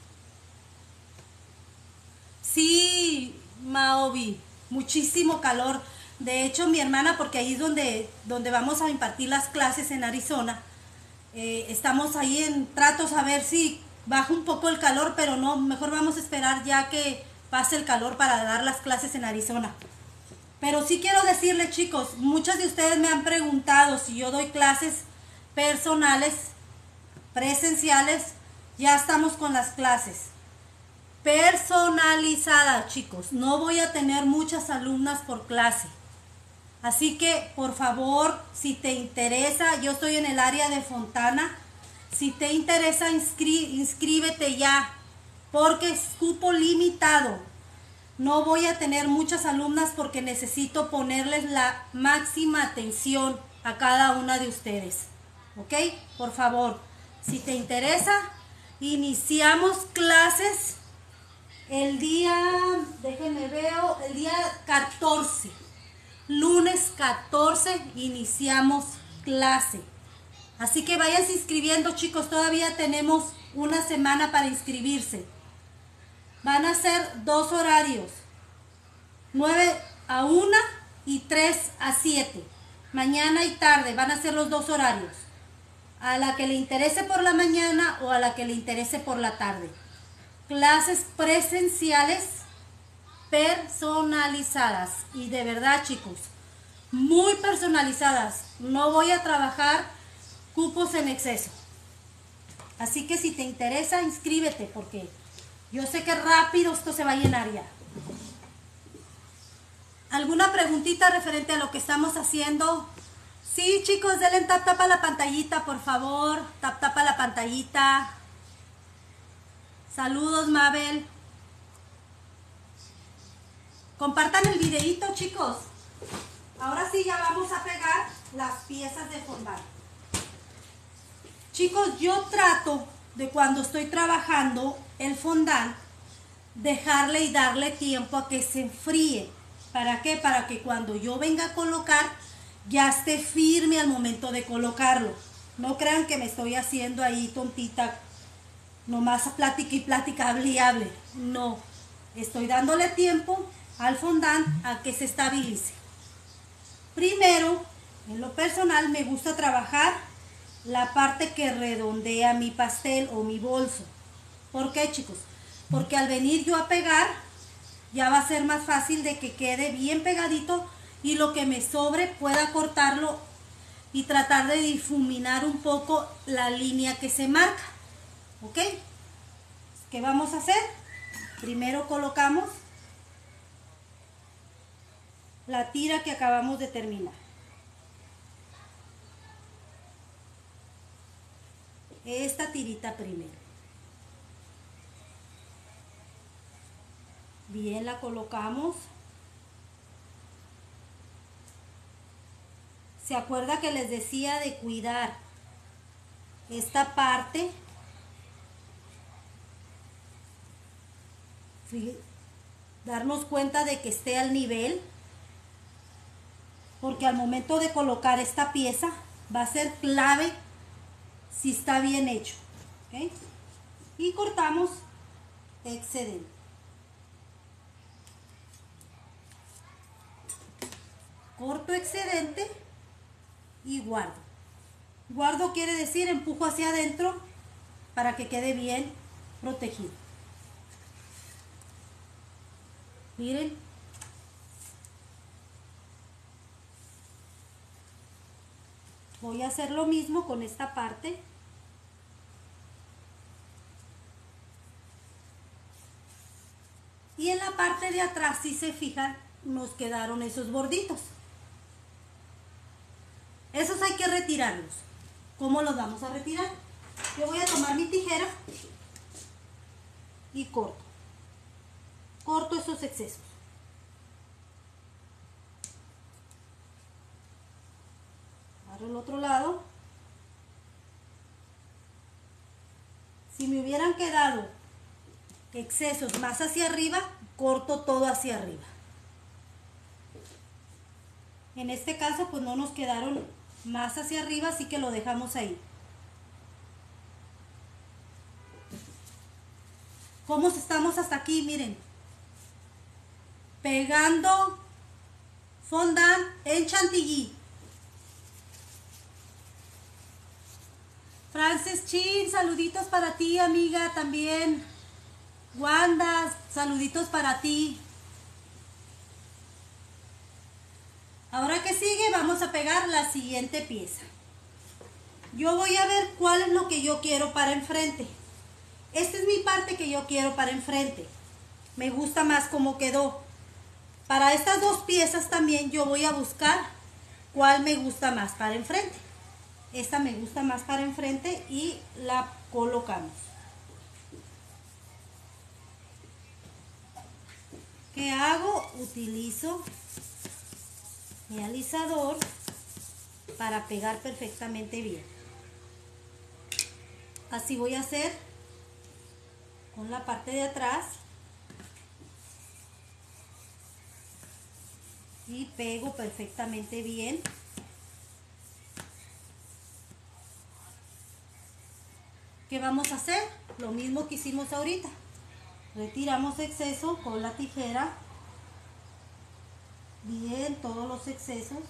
Sí, Maobi, muchísimo calor. De hecho, mi hermana, porque ahí es donde, donde vamos a impartir las clases en Arizona, eh, estamos ahí en tratos a ver si baja un poco el calor, pero no, mejor vamos a esperar ya que pase el calor para dar las clases en Arizona. Pero sí quiero decirles, chicos, muchos de ustedes me han preguntado si yo doy clases personales, presenciales. Ya estamos con las clases personalizadas, chicos. No voy a tener muchas alumnas por clase. Así que, por favor, si te interesa, yo estoy en el área de Fontana. Si te interesa, inscrí, inscríbete ya, porque es cupo limitado. No voy a tener muchas alumnas porque necesito ponerles la máxima atención a cada una de ustedes. ¿Ok? Por favor, si te interesa, iniciamos clases el día, déjenme veo, el día catorce. Lunes catorce iniciamos clase. Así que váyanse inscribiendo, chicos. Todavía tenemos una semana para inscribirse. Van a ser dos horarios, nueve a una y tres a siete. Mañana y tarde van a ser los dos horarios. A la que le interese por la mañana o a la que le interese por la tarde. Clases presenciales personalizadas. Y de verdad, chicos, muy personalizadas. No voy a trabajar cupos en exceso. Así que si te interesa, inscríbete porque yo sé que rápido esto se va a llenar ya. ¿Alguna preguntita referente a lo que estamos haciendo? Sí, chicos, denle tap tap a la pantallita, por favor. Tap tap a la pantallita. Saludos, Mabel. Compartan el videito, chicos. Ahora sí ya vamos a pegar las piezas de fondant. Chicos, yo trato de cuando estoy trabajando el fondant, dejarle y darle tiempo a que se enfríe. ¿Para qué? Para que cuando yo venga a colocar, ya esté firme al momento de colocarlo. No crean que me estoy haciendo ahí tontita, nomás plática y plática, hable y hable. No, estoy dándole tiempo al fondant a que se estabilice. Primero, en lo personal, me gusta trabajar la parte que redondea mi pastel o mi bolso. ¿Por qué, chicos? Porque al venir yo a pegar, ya va a ser más fácil de que quede bien pegadito y lo que me sobre pueda cortarlo y tratar de difuminar un poco la línea que se marca. ¿Ok? ¿Qué vamos a hacer? Primero colocamos la tira que acabamos de terminar. Esta tirita primero. Bien, la colocamos. ¿Se acuerda que les decía de cuidar esta parte? Darnos cuenta de que esté al nivel, porque al momento de colocar esta pieza va a ser clave si está bien hecho. ¿Okay? Y cortamos excedente. Corto excedente y guardo. Guardo quiere decir empujo hacia adentro para que quede bien protegido. Miren. Voy a hacer lo mismo con esta parte. Y en la parte de atrás, si se fijan, nos quedaron esos borditos. Esos hay que retirarlos. ¿Cómo los vamos a retirar? Yo voy a tomar mi tijera y corto. Corto esos excesos. Agarro el otro lado. Si me hubieran quedado excesos más hacia arriba, corto todo hacia arriba. En este caso, pues no nos quedaron más hacia arriba, así que lo dejamos ahí. ¿Cómo estamos hasta aquí? Miren. Pegando fondant en chantilly. Frances Chin, saluditos para ti, amiga, también. Wanda, saluditos para ti. Ahora que sigue, vamos a pegar la siguiente pieza. Yo voy a ver cuál es lo que yo quiero para enfrente. Esta es mi parte que yo quiero para enfrente. Me gusta más cómo quedó. Para estas dos piezas también yo voy a buscar cuál me gusta más para enfrente. Esta me gusta más para enfrente y la colocamos. ¿Qué hago? Utilizo mi alisador para pegar perfectamente bien. Así voy a hacer con la parte de atrás y pego perfectamente bien. ¿Qué vamos a hacer? Lo mismo que hicimos ahorita. Retiramos exceso con la tijera. Bien, todos los excesos.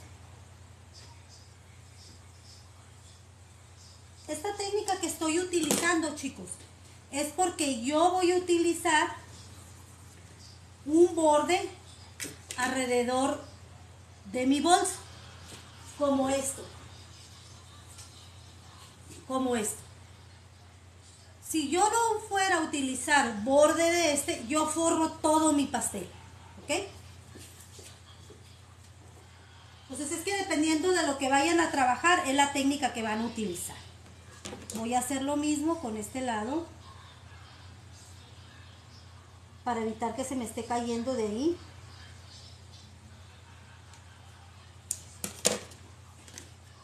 Esta técnica que estoy utilizando, chicos, es porque yo voy a utilizar un borde alrededor de mi bolso, como esto, como esto. Si yo no fuera a utilizar borde de este, yo forro todo mi pastel, ¿ok? Entonces es que dependiendo de lo que vayan a trabajar, es la técnica que van a utilizar. Voy a hacer lo mismo con este lado, para evitar que se me esté cayendo de ahí.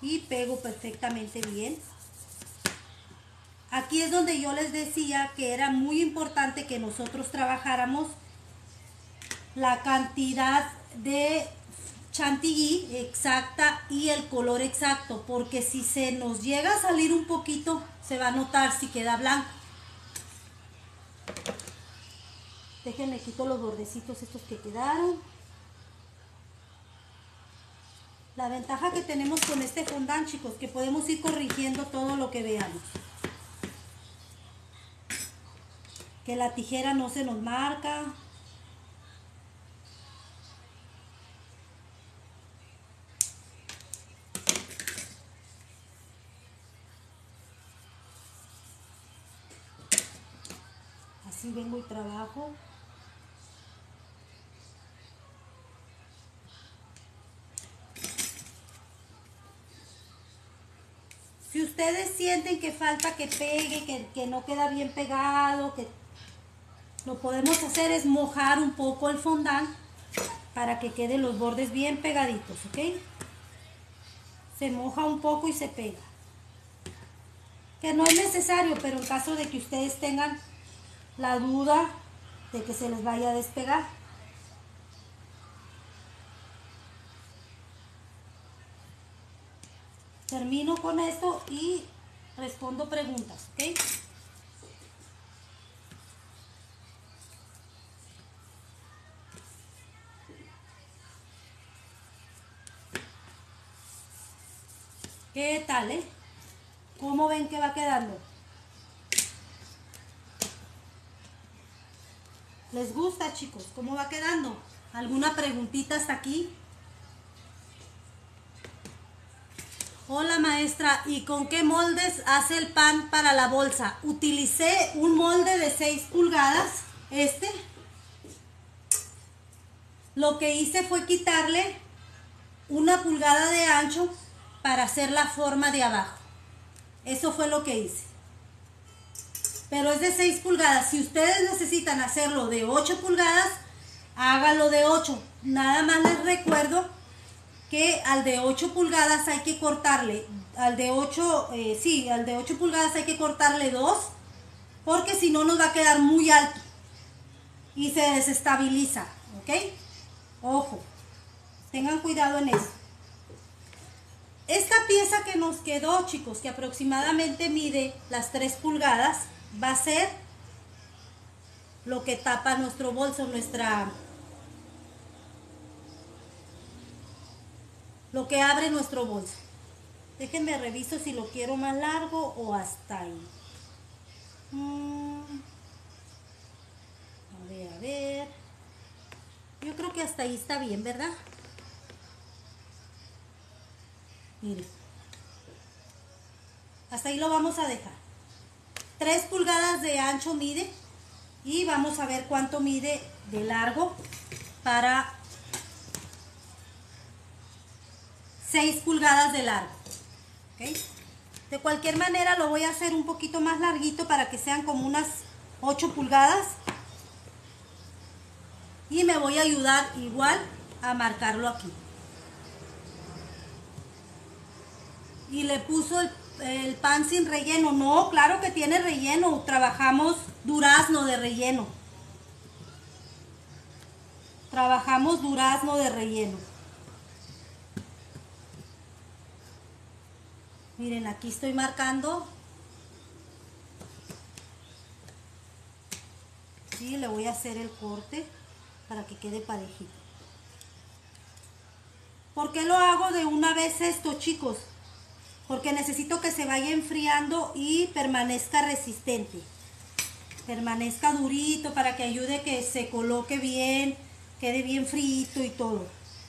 y pego perfectamente bien. Aquí es donde yo les decía que era muy importante que nosotros trabajáramos la cantidad de chantilly exacta y el color exacto, porque si se nos llega a salir un poquito se va a notar si queda blanco. Déjenme quito los bordecitos estos que quedaron. La ventaja que tenemos con este fondant, chicos, que podemos ir corrigiendo todo lo que veamos. Que la tijera no se nos marca. Así vengo y trabajo. Si ustedes sienten que falta que pegue, que, que no queda bien pegado, que lo podemos hacer es mojar un poco el fondant para que queden los bordes bien pegaditos, ¿ok? Se moja un poco y se pega. Que no es necesario, pero en caso de que ustedes tengan la duda de que se les vaya a despegar. Termino con esto y respondo preguntas, ¿ok? ¿Qué tal, eh? ¿Cómo ven que va quedando? ¿Les gusta, chicos? ¿Cómo va quedando? ¿Alguna preguntita hasta aquí? Hola, maestra, ¿y con qué moldes hace el pan para la bolsa? Utilicé un molde de seis pulgadas, este. Lo que hice fue quitarle una pulgada de ancho para hacer la forma de abajo. Eso fue lo que hice. Pero es de seis pulgadas. Si ustedes necesitan hacerlo de ocho pulgadas, háganlo de ocho. Nada más les recuerdo que al de ocho pulgadas hay que cortarle, al de ocho, eh, sí, al de ocho pulgadas hay que cortarle dos, porque si no nos va a quedar muy alto y se desestabiliza, ¿ok? Ojo, tengan cuidado en eso. Esta pieza que nos quedó, chicos, que aproximadamente mide las tres pulgadas, va a ser lo que tapa nuestro bolso, nuestra... lo que abre nuestro bolso. Déjenme reviso si lo quiero más largo o hasta ahí. Mm. A ver, a ver. Yo creo que hasta ahí está bien, ¿verdad? Miren. Hasta ahí lo vamos a dejar. tres pulgadas de ancho mide. Y vamos a ver cuánto mide de largo para seis pulgadas de largo, ¿okay? De cualquier manera lo voy a hacer un poquito más larguito para que sean como unas ocho pulgadas y me voy a ayudar igual a marcarlo aquí. Y le puso el, el pan sin relleno. No, claro que tiene relleno. Trabajamos durazno de relleno. Trabajamos durazno de relleno. Miren, aquí estoy marcando. Sí, le voy a hacer el corte para que quede parejito. ¿Por qué lo hago de una vez esto, chicos? Porque necesito que se vaya enfriando y permanezca resistente. Permanezca durito para que ayude que se coloque bien, quede bien frito y todo.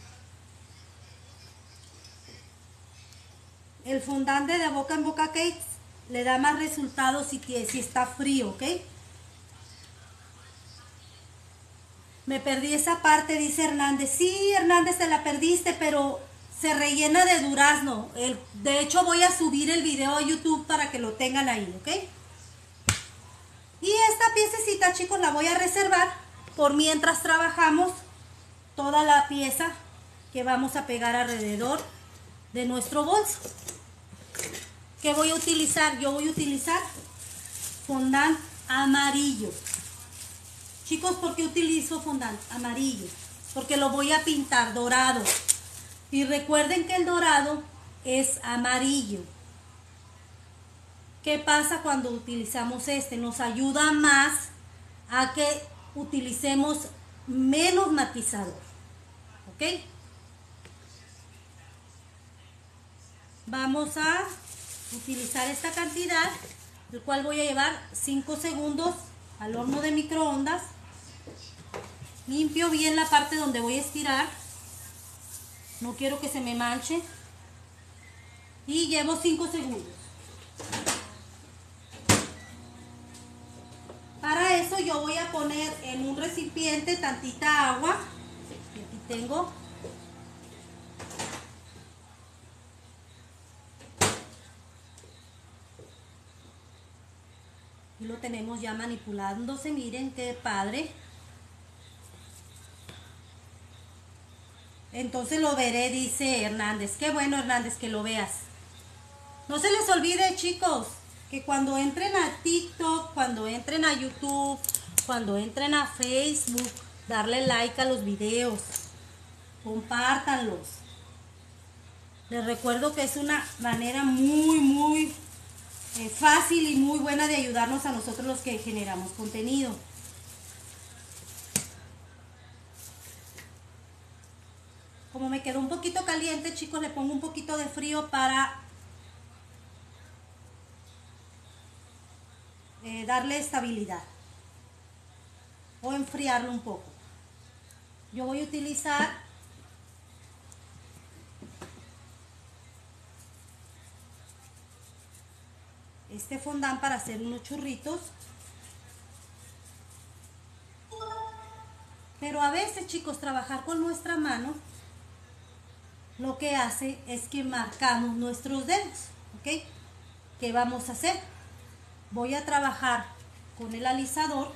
El fondant de boca en boca cakes le da más resultados si, si está frío, ¿ok? Me perdí esa parte, dice Hernández. Sí, Hernández, te la perdiste, pero se rellena de durazno. El, de hecho, voy a subir el video a YouTube para que lo tengan ahí, ¿ok? Y esta piececita, chicos, la voy a reservar por mientras trabajamos toda la pieza que vamos a pegar alrededor de nuestro bolso. ¿Qué voy a utilizar? Yo voy a utilizar fondant amarillo. Chicos, ¿por qué utilizo fondant amarillo? Porque lo voy a pintar dorado. Y recuerden que el dorado es amarillo. ¿Qué pasa cuando utilizamos este? Nos ayuda más a que utilicemos menos matizador. ¿Ok? Vamos a utilizar esta cantidad, el cual voy a llevar cinco segundos al horno de microondas. Limpio bien la parte donde voy a estirar. No quiero que se me manche. Y llevo cinco segundos. Para eso yo voy a poner en un recipiente tantita agua. Y aquí tengo. Y lo tenemos ya manipulándose. Miren qué padre. Entonces lo veré, dice Hernández. Qué bueno, Hernández, que lo veas. No se les olvide, chicos, que cuando entren a TikTok, cuando entren a YouTube, cuando entren a Facebook, darle like a los videos, compártanlos. Les recuerdo que es una manera muy, muy eh, fácil y muy buena de ayudarnos a nosotros los que generamos contenido. Como me quedó un poquito caliente, chicos, le pongo un poquito de frío para eh, darle estabilidad o enfriarlo un poco. Yo voy a utilizar este fondant para hacer unos churritos. Pero a veces, chicos, trabajar con nuestra mano lo que hace es que marcamos nuestros dedos, ¿ok? ¿Qué vamos a hacer? Voy a trabajar con el alisador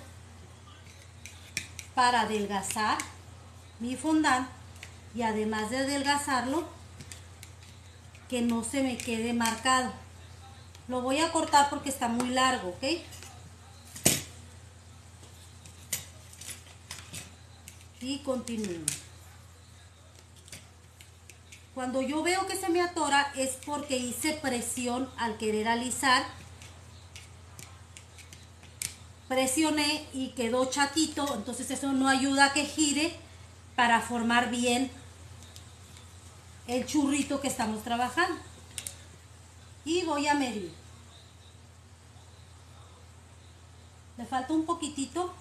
para adelgazar mi fondant y además de adelgazarlo, que no se me quede marcado. Lo voy a cortar porque está muy largo, ¿ok? Y continúo. Cuando yo veo que se me atora es porque hice presión al querer alisar. Presioné y quedó chatito, entonces eso no ayuda a que gire para formar bien el churrito que estamos trabajando. Y voy a medir. Le falta un poquitito.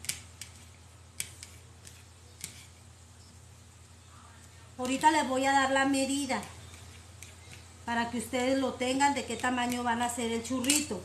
Ahorita les voy a dar la medida para que ustedes lo tengan de qué tamaño van a hacer el churrito.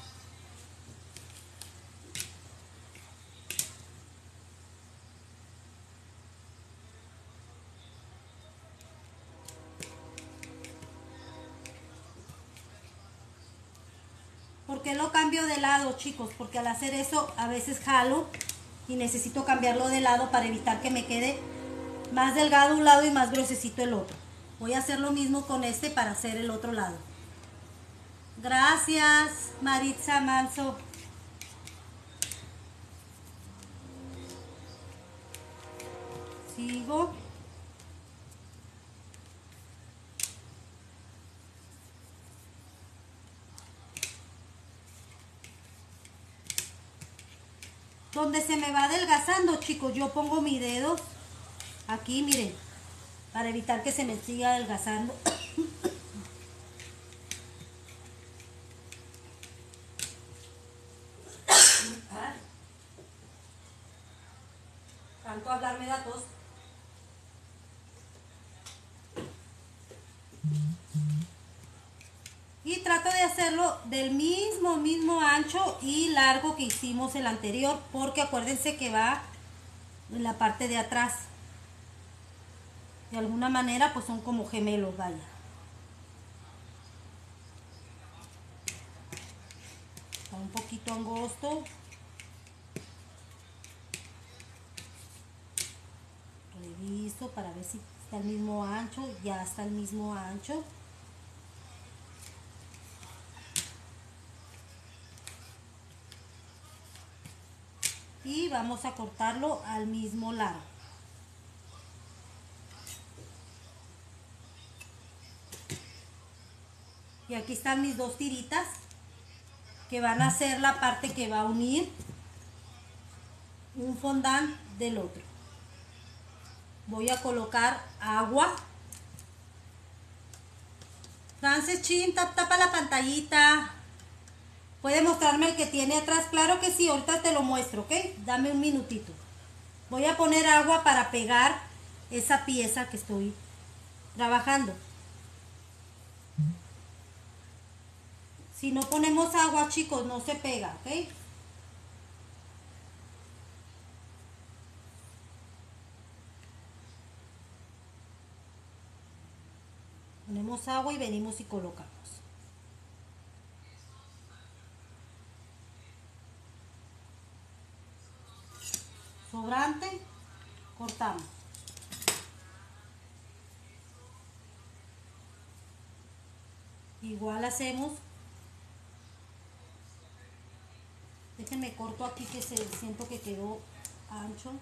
¿Por qué lo cambio de lado, chicos? Porque al hacer eso a veces jalo y necesito cambiarlo de lado para evitar que me quede más delgado un lado y más gruesecito el otro. Voy a hacer lo mismo con este para hacer el otro lado. Gracias, Maritza Manso. Sigo. Donde se me va adelgazando, chicos, yo pongo mi dedo aquí, miren, para evitar que se me siga adelgazando. Tanto hablar me da tos. Y trato de hacerlo del mismo, mismo ancho y largo que hicimos el anterior, porque acuérdense que va en la parte de atrás. De alguna manera, pues son como gemelos, vaya. Está un poquito angosto. Reviso para ver si está el mismo ancho. Ya está el mismo ancho. y vamos a cortarlo al mismo lado. Y aquí están mis dos tiritas que van a ser la parte que va a unir un fondant del otro. Voy a colocar agua. Frances Chin, tap, tapa la pantallita. ¿Puede mostrarme el que tiene atrás? Claro que sí, ahorita te lo muestro, ¿ok? Dame un minutito. Voy a poner agua para pegar esa pieza que estoy trabajando. Si no ponemos agua, chicos, no se pega, ¿ok? Ponemos agua y venimos y colocamos. Sobrante, cortamos. Igual hacemos. Déjenme corto aquí que se siento que quedó ancho.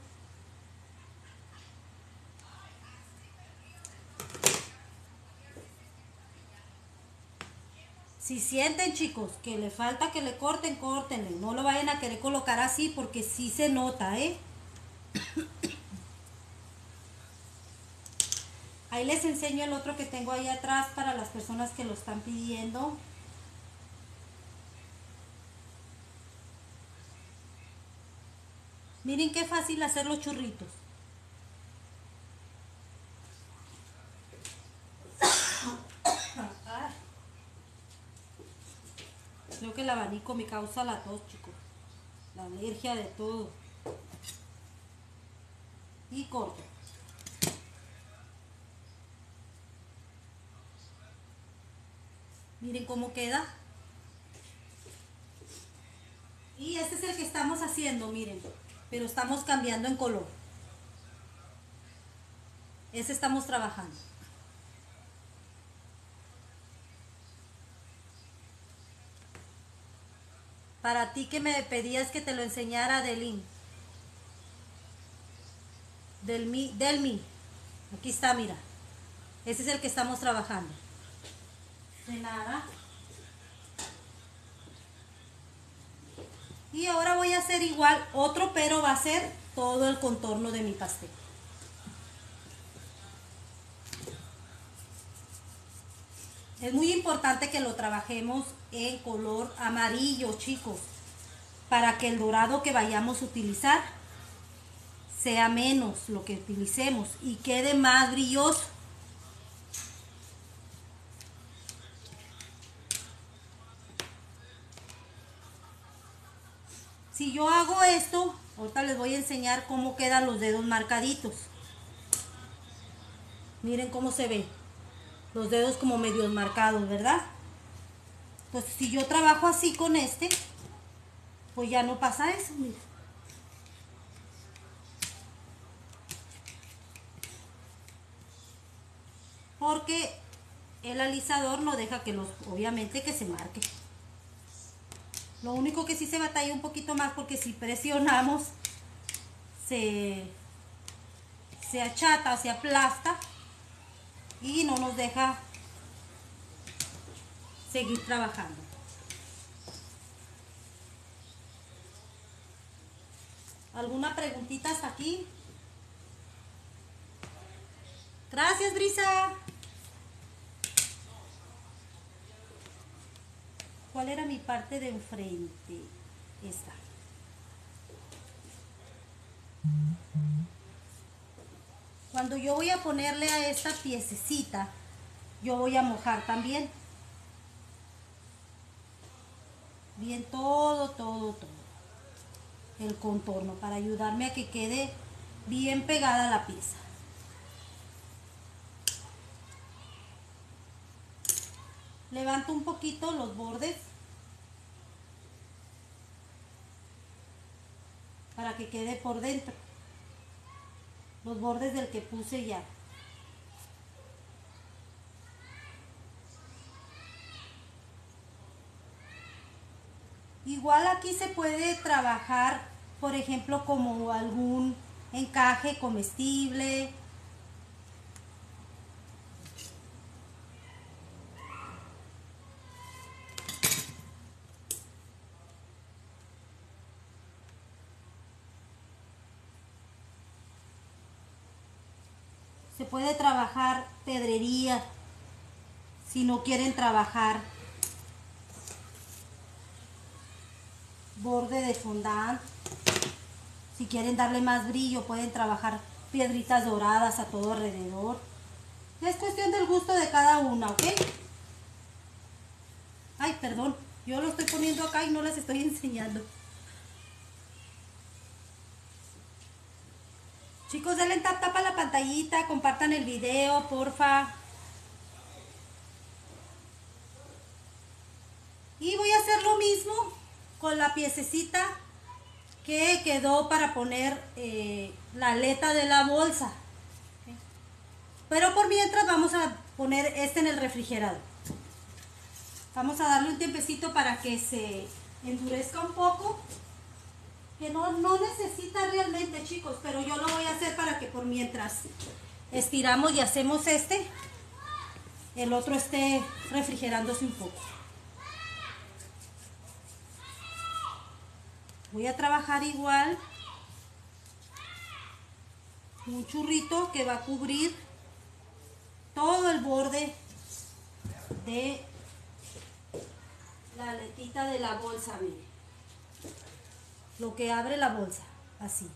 Si sienten, chicos, que le falta que le corten, córtenle. No lo vayan a querer colocar así porque sí se nota, ¿eh? Ahí les enseño el otro que tengo ahí atrás para las personas que lo están pidiendo. Miren qué fácil hacer los churritos. Creo que el abanico me causa la tos, chicos. La alergia de todo. Y corto. Miren cómo queda. Y este es el que estamos haciendo, miren. Pero estamos cambiando en color. Ese estamos trabajando. Para ti que me pedías que te lo enseñara, Delin. Delmi, Delmi. Aquí está, mira. Ese es el que estamos trabajando. De nada. Y ahora voy a hacer igual otro, pero va a ser todo el contorno de mi pastel. Es muy importante que lo trabajemos en color amarillo, chicos, para que el dorado que vayamos a utilizar sea menos lo que utilicemos y quede más brilloso. Si yo hago esto, ahorita les voy a enseñar cómo quedan los dedos marcaditos. Miren cómo se ve. Los dedos como medios marcados, ¿verdad? Entonces, si yo trabajo así con este, pues ya no pasa eso, miren. Porque el alisador no deja que los, obviamente, que se marque. Lo único que sí se batalla un poquito más porque si presionamos se, se achata, se aplasta y no nos deja seguir trabajando. ¿Alguna preguntita hasta aquí? Gracias, Brisa. ¿Cuál era mi parte de enfrente? Esta. Cuando yo voy a ponerle a esta piececita, yo voy a mojar también. Bien todo, todo, todo. El contorno para ayudarme a que quede bien pegada la pieza. Levanto un poquito los bordes para que quede por dentro. Los bordes del que puse ya. Igual aquí se puede trabajar por ejemplo, como algún encaje comestible. Se puede trabajar pedrería si no quieren trabajar borde de fondant. Si quieren darle más brillo, pueden trabajar piedritas doradas a todo alrededor. Es cuestión del gusto de cada una, ¿ok? Ay, perdón, yo lo estoy poniendo acá y no les estoy enseñando. Chicos, denle tap tap a la pantallita, compartan el video, porfa. Y voy a hacer lo mismo con la piececita que quedó para poner eh, la aleta de la bolsa. Pero por mientras vamos a poner este en el refrigerador. Vamos a darle un tiempecito para que se endurezca un poco. Que no, no necesita realmente, chicos, pero yo lo voy a hacer para que por mientras estiramos y hacemos este, el otro esté refrigerándose un poco. Voy a trabajar igual un churrito que va a cubrir todo el borde de la aletita de la bolsa, miren. Lo que abre la bolsa, así.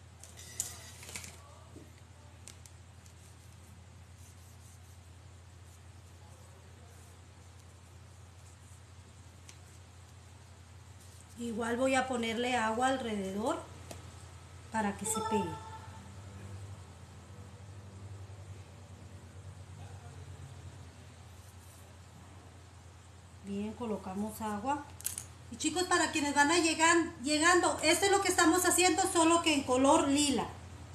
Igual voy a ponerle agua alrededor para que se pegue. Bien, colocamos agua. Y chicos, para quienes van a llegar llegando, esto es lo que estamos haciendo, solo que en color lila.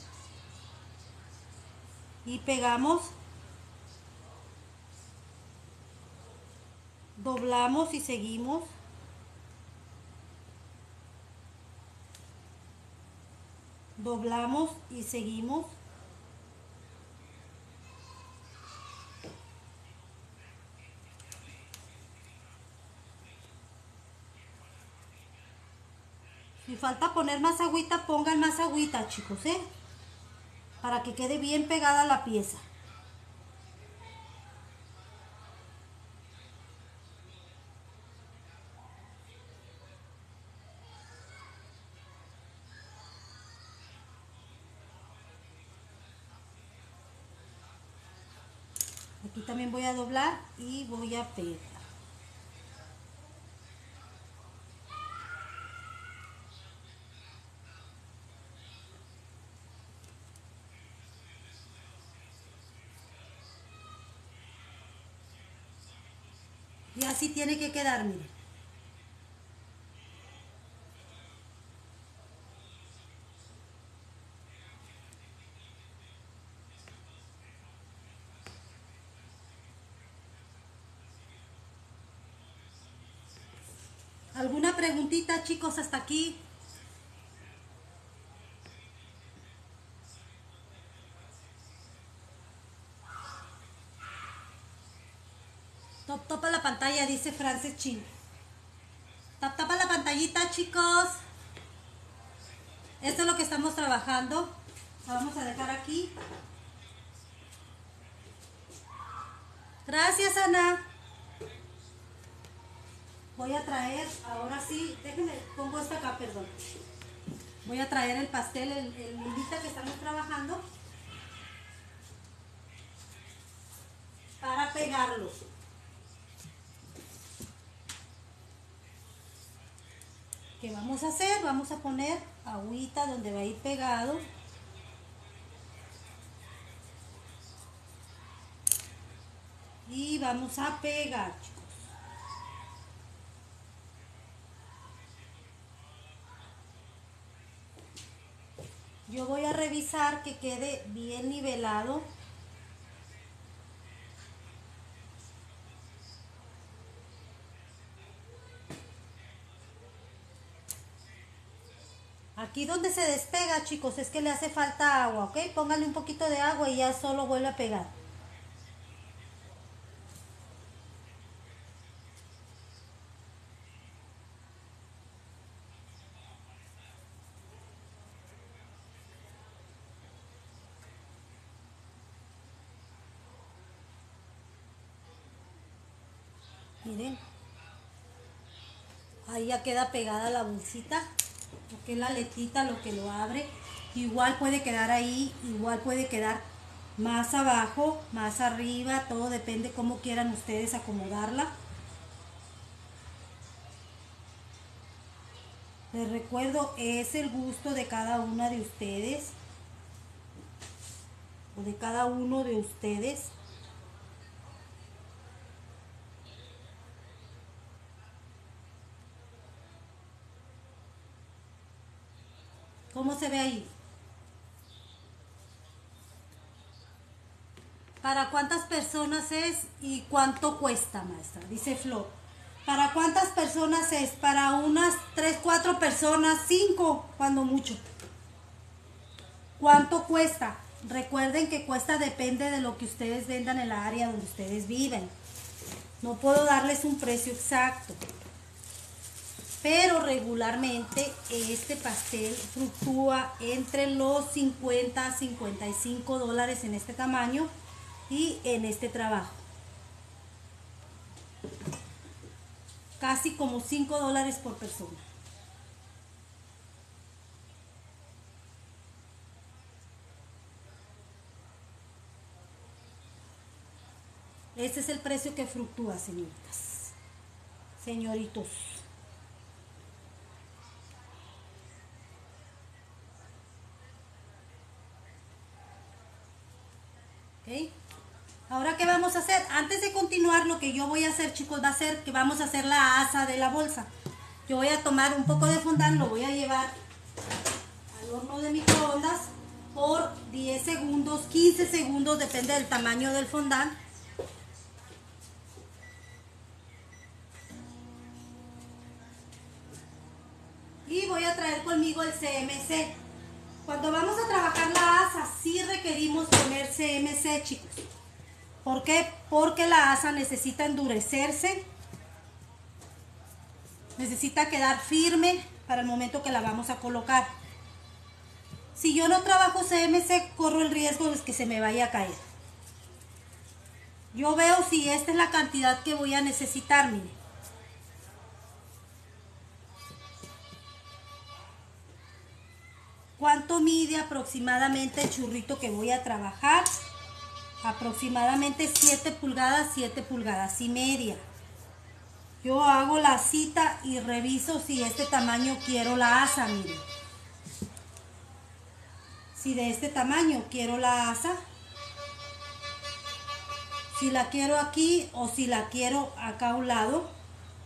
Y pegamos, doblamos y seguimos. Doblamos y seguimos. Si falta poner más agüita, pongan más agüita, chicos, ¿eh? Para que quede bien pegada la pieza. Aquí también voy a doblar y voy a pegar. Y así tiene que quedar, miren. ¿Alguna preguntita, chicos, hasta aquí? Top, topa la pantalla, dice Frances Chin. Tap, tapa la pantallita, chicos. Esto es lo que estamos trabajando. La vamos a dejar aquí. Gracias, Ana. Voy a traer, ahora sí, déjenme, pongo esta acá, perdón. Voy a traer el pastel, el, el lilita que estamos trabajando, para pegarlo. ¿Qué vamos a hacer? Vamos a poner agüita donde va a ir pegado. Y vamos a pegar, chicos. Yo voy a revisar que quede bien nivelado. Aquí donde se despega, chicos, es que le hace falta agua, ¿ok? Póngale un poquito de agua y ya solo vuelve a pegar. Miren, ahí ya queda pegada la bolsita, lo que es la letita, lo que lo abre. Igual puede quedar ahí, igual puede quedar más abajo, más arriba, todo depende cómo quieran ustedes acomodarla. Les recuerdo, es el gusto de cada una de ustedes, o de cada uno de ustedes. ¿Cómo se ve ahí? ¿Para cuántas personas es y cuánto cuesta, maestra? Dice Flor. ¿Para cuántas personas es? Para unas tres, cuatro personas, cinco, cuando mucho. ¿Cuánto cuesta? Recuerden que cuesta depende de lo que ustedes vendan en la área donde ustedes viven. No puedo darles un precio exacto. Pero regularmente este pastel fluctúa entre los cincuenta a cincuenta y cinco dólares en este tamaño y en este trabajo. Casi como cinco dólares por persona. Este es el precio que fluctúa, señoritas, señoritos. ¿Ok? Ahora, ¿qué vamos a hacer? Antes de continuar, lo que yo voy a hacer, chicos, va a ser que vamos a hacer la asa de la bolsa. Yo voy a tomar un poco de fondant, lo voy a llevar al horno de microondas por diez segundos, quince segundos, depende del tamaño del fondant. Y voy a traer conmigo el C M C. Cuando vamos a trabajar la asa, sí requerimos poner C M C, chicos. ¿Por qué? Porque la asa necesita endurecerse, necesita quedar firme para el momento que la vamos a colocar. Si yo no trabajo C M C, corro el riesgo de que se me vaya a caer. Yo veo si esta es la cantidad que voy a necesitar, miren. ¿Cuánto mide aproximadamente el churrito que voy a trabajar? Aproximadamente siete pulgadas, siete pulgadas y media. Yo hago la cita y reviso si este tamaño quiero la asa, miren. Si de este tamaño quiero la asa, si la quiero aquí o si la quiero acá a un lado.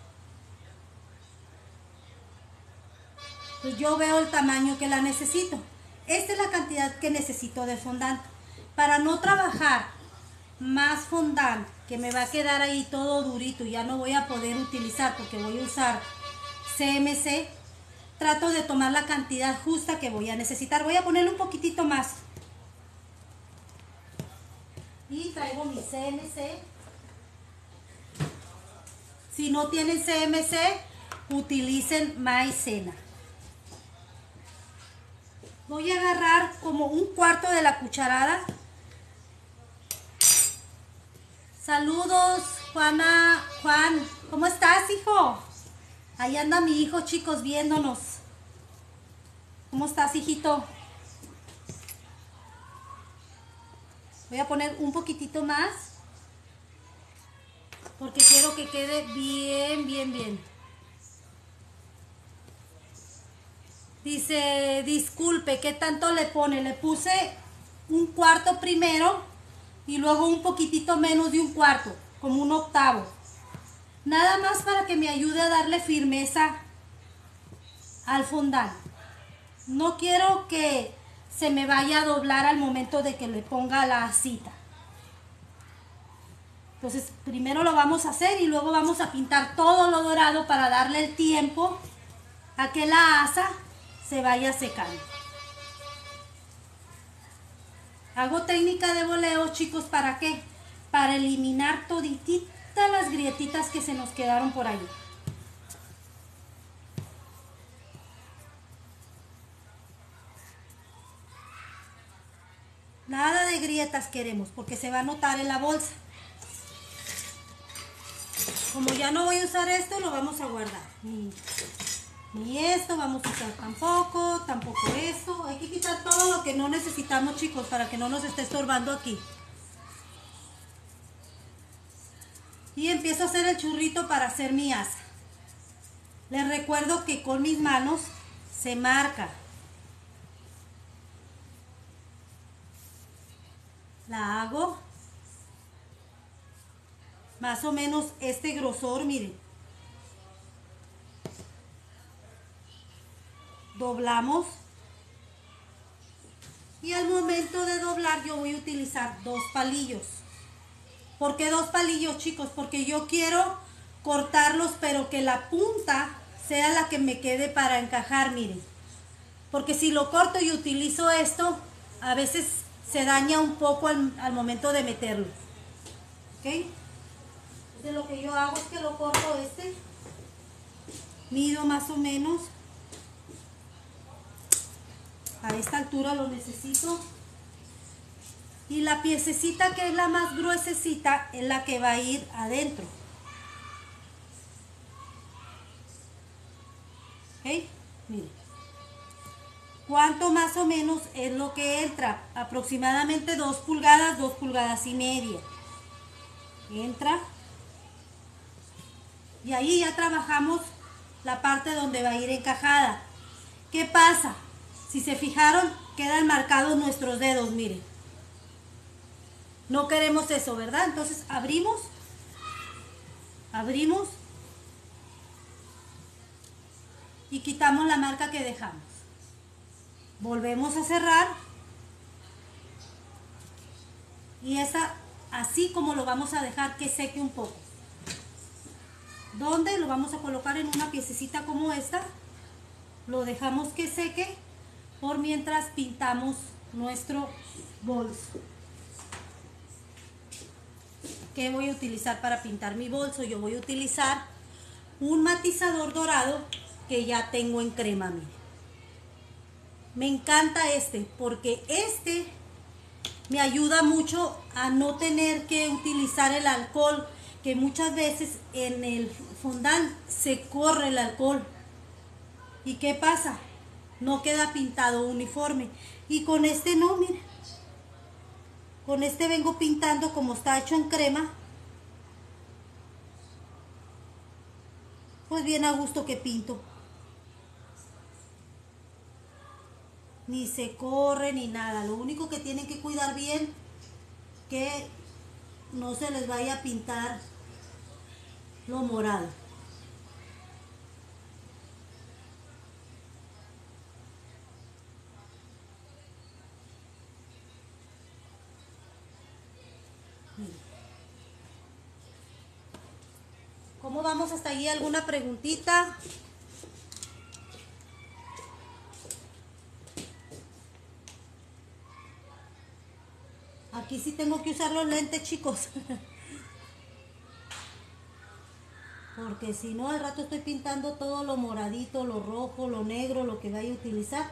Pues yo veo el tamaño que la necesito. Esta es la cantidad que necesito de fondant. Para no trabajar más fondant, que me va a quedar ahí todo durito y ya no voy a poder utilizar porque voy a usar C M C, trato de tomar la cantidad justa que voy a necesitar. Voy a ponerle un poquitito más. Y traigo mi C M C. Si no tienen C M C, utilicen maicena. Voy a agarrar como un cuarto de la cucharada. Saludos, Juana, Juan, ¿cómo estás, hijo? Ahí anda mi hijo, chicos, viéndonos. ¿Cómo estás, hijito? Voy a poner un poquitito más porque quiero que quede bien, bien, bien. Dice, disculpe, ¿qué tanto le pone? Le puse un cuarto primero y luego un poquitito menos de un cuarto, como un octavo. Nada más para que me ayude a darle firmeza al fondant. No quiero que se me vaya a doblar al momento de que le ponga la asita. Entonces, primero lo vamos a hacer y luego vamos a pintar todo lo dorado para darle el tiempo a que la asa se vaya secando. Hago técnica de boleo, chicos, ¿para qué? Para eliminar todititas las grietitas que se nos quedaron por ahí. Nada de grietas queremos, porque se va a notar en la bolsa. Como ya no voy a usar esto, lo vamos a guardar. Ni, ni esto vamos a usar tampoco, tampoco esto. Hay que quitar todo lo que no necesitamos, chicos, para que no nos esté estorbando aquí. Y empiezo a hacer el churrito para hacer mi asa. Les recuerdo que con mis manos se marca. La hago más o menos este grosor, miren. Doblamos. Y al momento de doblar yo voy a utilizar dos palillos. ¿Por qué dos palillos, chicos? Porque yo quiero cortarlos, pero que la punta sea la que me quede para encajar, miren. Porque si lo corto y utilizo esto, a veces se daña un poco al, al momento de meterlo. ¿Ok? Entonces lo que yo hago es que lo corto este. Mido más o menos. A esta altura lo necesito. Y la piececita que es la más gruesecita es la que va a ir adentro. ¿Ok? Miren. ¿Cuánto más o menos es lo que entra? Aproximadamente dos pulgadas, dos pulgadas y media. Entra. Y ahí ya trabajamos la parte donde va a ir encajada. ¿Qué pasa? Si se fijaron, quedan marcados nuestros dedos, miren. No queremos eso, ¿verdad? Entonces abrimos. Abrimos. Y quitamos la marca que dejamos. Volvemos a cerrar. Y esa, así como lo vamos a dejar que seque un poco. ¿Dónde? Lo vamos a colocar en una piececita como esta. Lo dejamos que seque por mientras pintamos nuestro bolso. ¿Qué voy a utilizar para pintar mi bolso? Yo voy a utilizar un matizador dorado que ya tengo en crema, miren. Me encanta este porque este me ayuda mucho a no tener que utilizar el alcohol, que muchas veces en el fondant se corre el alcohol. ¿Y qué pasa? No queda pintado uniforme. Y con este no, miren. Con este vengo pintando como está hecho en crema. Pues bien a gusto que pinto. Ni se corre ni nada. Lo único que tienen que cuidar bien que no se les vaya a pintar lo morado. ¿Cómo vamos hasta allí? ¿Alguna preguntita? Aquí sí tengo que usar los lentes, chicos. Porque si no, al rato estoy pintando todo lo moradito, lo rojo, lo negro, lo que vaya a utilizar.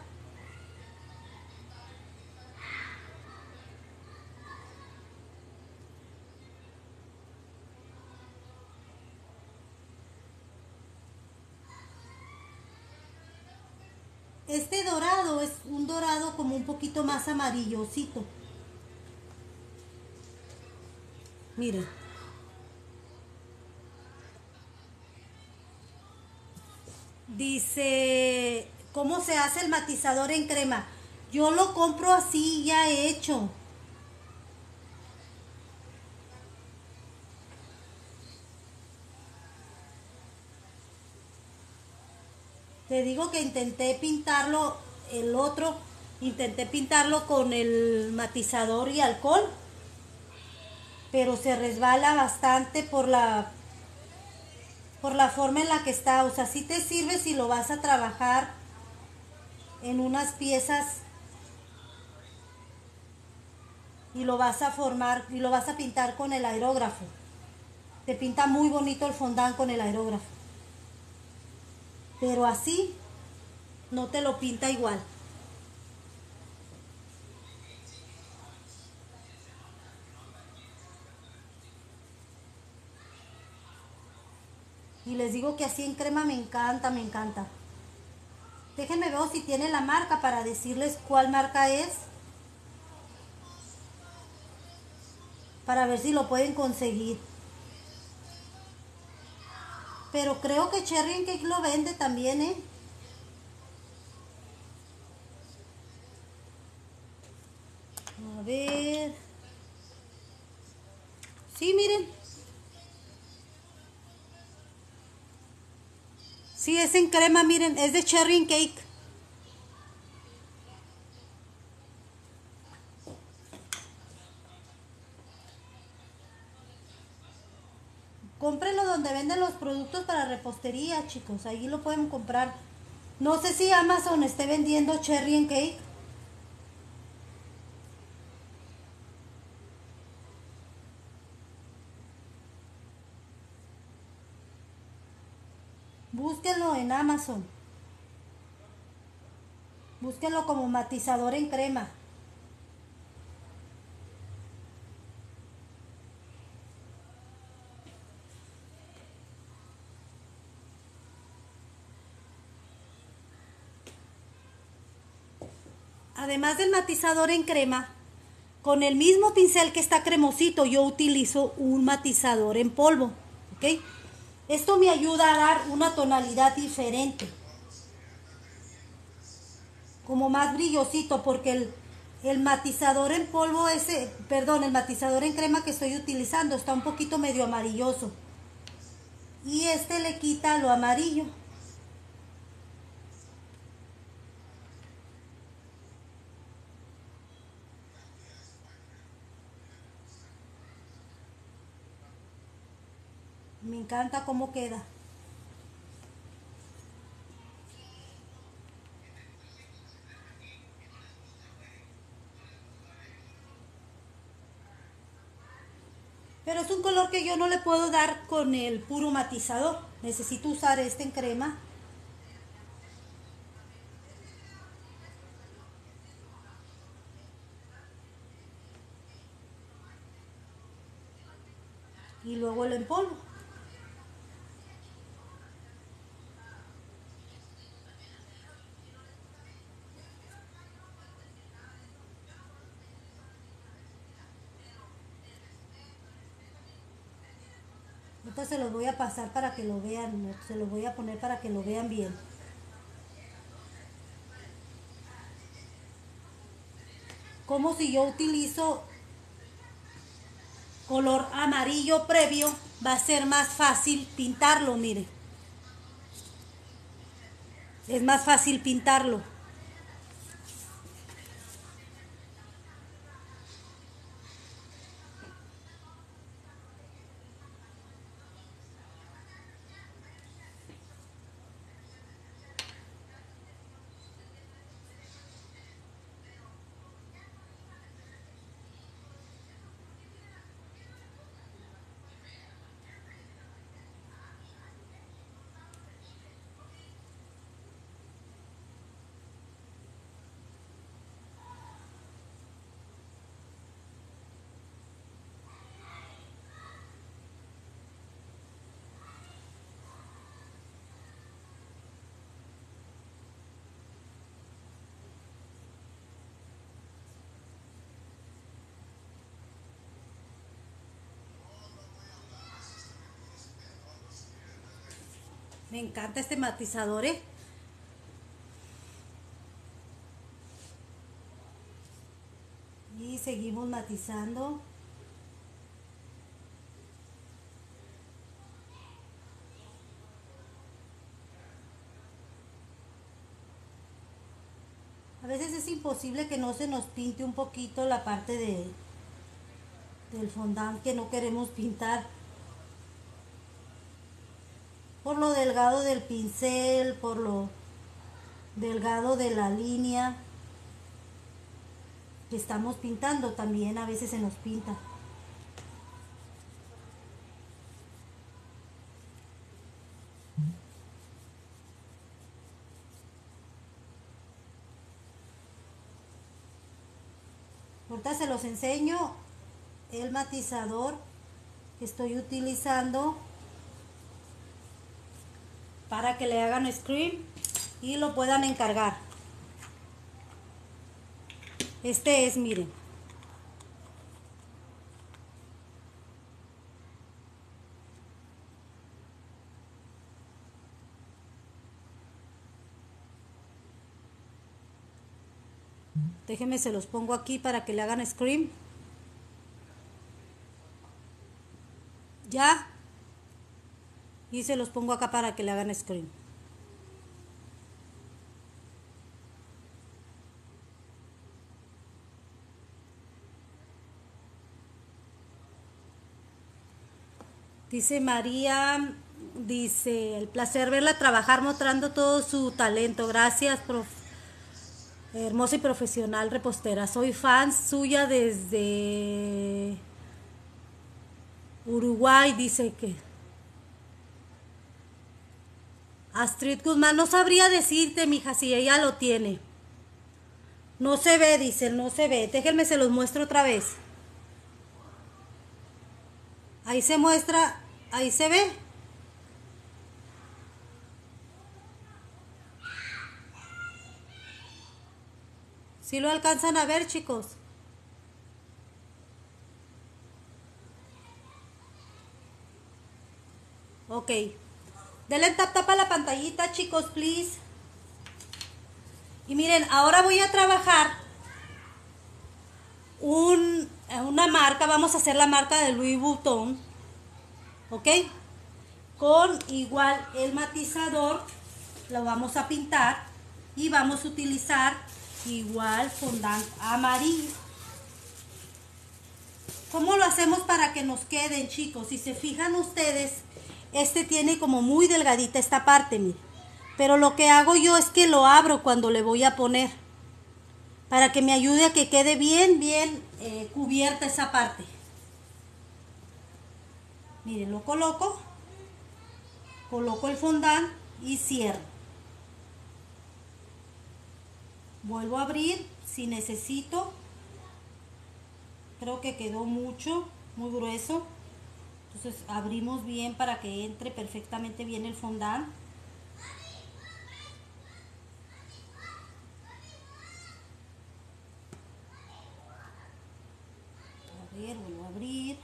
Este dorado es un dorado como un poquito más amarillosito. Miren. Dice, ¿cómo se hace el matizador en crema? Yo lo compro así ya hecho. Te digo que intenté pintarlo, el otro, intenté pintarlo con el matizador y alcohol, pero se resbala bastante por la, por la forma en la que está. O sea, sí te sirve si lo vas a trabajar en unas piezas y lo vas a formar y lo vas a pintar con el aerógrafo. Te pinta muy bonito el fondant con el aerógrafo. Pero así no te lo pinta igual. Y les digo que así en crema me encanta, me encanta. Déjenme ver si tiene la marca para decirles cuál marca es. Para ver si lo pueden conseguir. Pero creo que Cherry and Cake lo vende también, ¿eh? A ver. Sí, miren. Sí, es en crema, miren. Es de Cherry and Cake. Cómprenlo donde venden los productos para repostería, chicos. Ahí lo pueden comprar. No sé si Amazon esté vendiendo Cherry and Cake. Búsquenlo en Amazon. Búsquenlo como matizador en crema. Además del matizador en crema, con el mismo pincel que está cremosito, yo utilizo un matizador en polvo, ¿ok? Esto me ayuda a dar una tonalidad diferente, como más brillosito, porque el, el matizador en polvo ese, perdón, el matizador en crema que estoy utilizando está un poquito medio amarilloso. Y este le quita lo amarillo. Me encanta cómo queda. Pero es un color que yo no le puedo dar con el puro matizador. Necesito usar este en crema. Y luego lo empolvo. Ahorita se los voy a pasar para que lo vean, se los voy a poner para que lo vean bien. Como si yo utilizo color amarillo previo, va a ser más fácil pintarlo, mire. Es más fácil pintarlo. Me encanta este matizador, ¿eh? Y seguimos matizando. A veces es imposible que no se nos pinte un poquito la parte de, del fondant que no queremos pintar. Por lo delgado del pincel, por lo delgado de la línea que estamos pintando. También a veces se nos pinta. Ahorita se los enseño el matizador que estoy utilizando para que le hagan screen y lo puedan encargar. Este es, miren. Déjenme, se los pongo aquí para que le hagan screen. Ya. Y se los pongo acá para que le hagan screen. Dice María, dice, el placer verla trabajar mostrando todo su talento. Gracias, prof. Hermosa y profesional repostera. Soy fan suya desde Uruguay, dice que. Astrid Guzmán, no sabría decirte, mija, si ella lo tiene. No se ve, dice, no se ve. Déjenme, se los muestro otra vez. Ahí se muestra, ahí se ve. ¿Sí lo alcanzan a ver, chicos? Ok. Denle tap tap a la pantallita, chicos, please. Y miren, ahora voy a trabajar un, una marca. Vamos a hacer la marca de Louis Vuitton. ¿Ok? Con igual el matizador. Lo vamos a pintar. Y vamos a utilizar igual fondant amarillo. ¿Cómo lo hacemos para que nos queden, chicos? Si se fijan ustedes, este tiene como muy delgadita esta parte, miren. Pero lo que hago yo es que lo abro cuando le voy a poner, para que me ayude a que quede bien, bien eh, cubierta esa parte. Miren, lo coloco, coloco el fondant y cierro. Vuelvo a abrir si necesito. Creo que quedó mucho, muy grueso. Entonces abrimos bien para que entre perfectamente bien el fondant. A ver, vuelvo a abrir.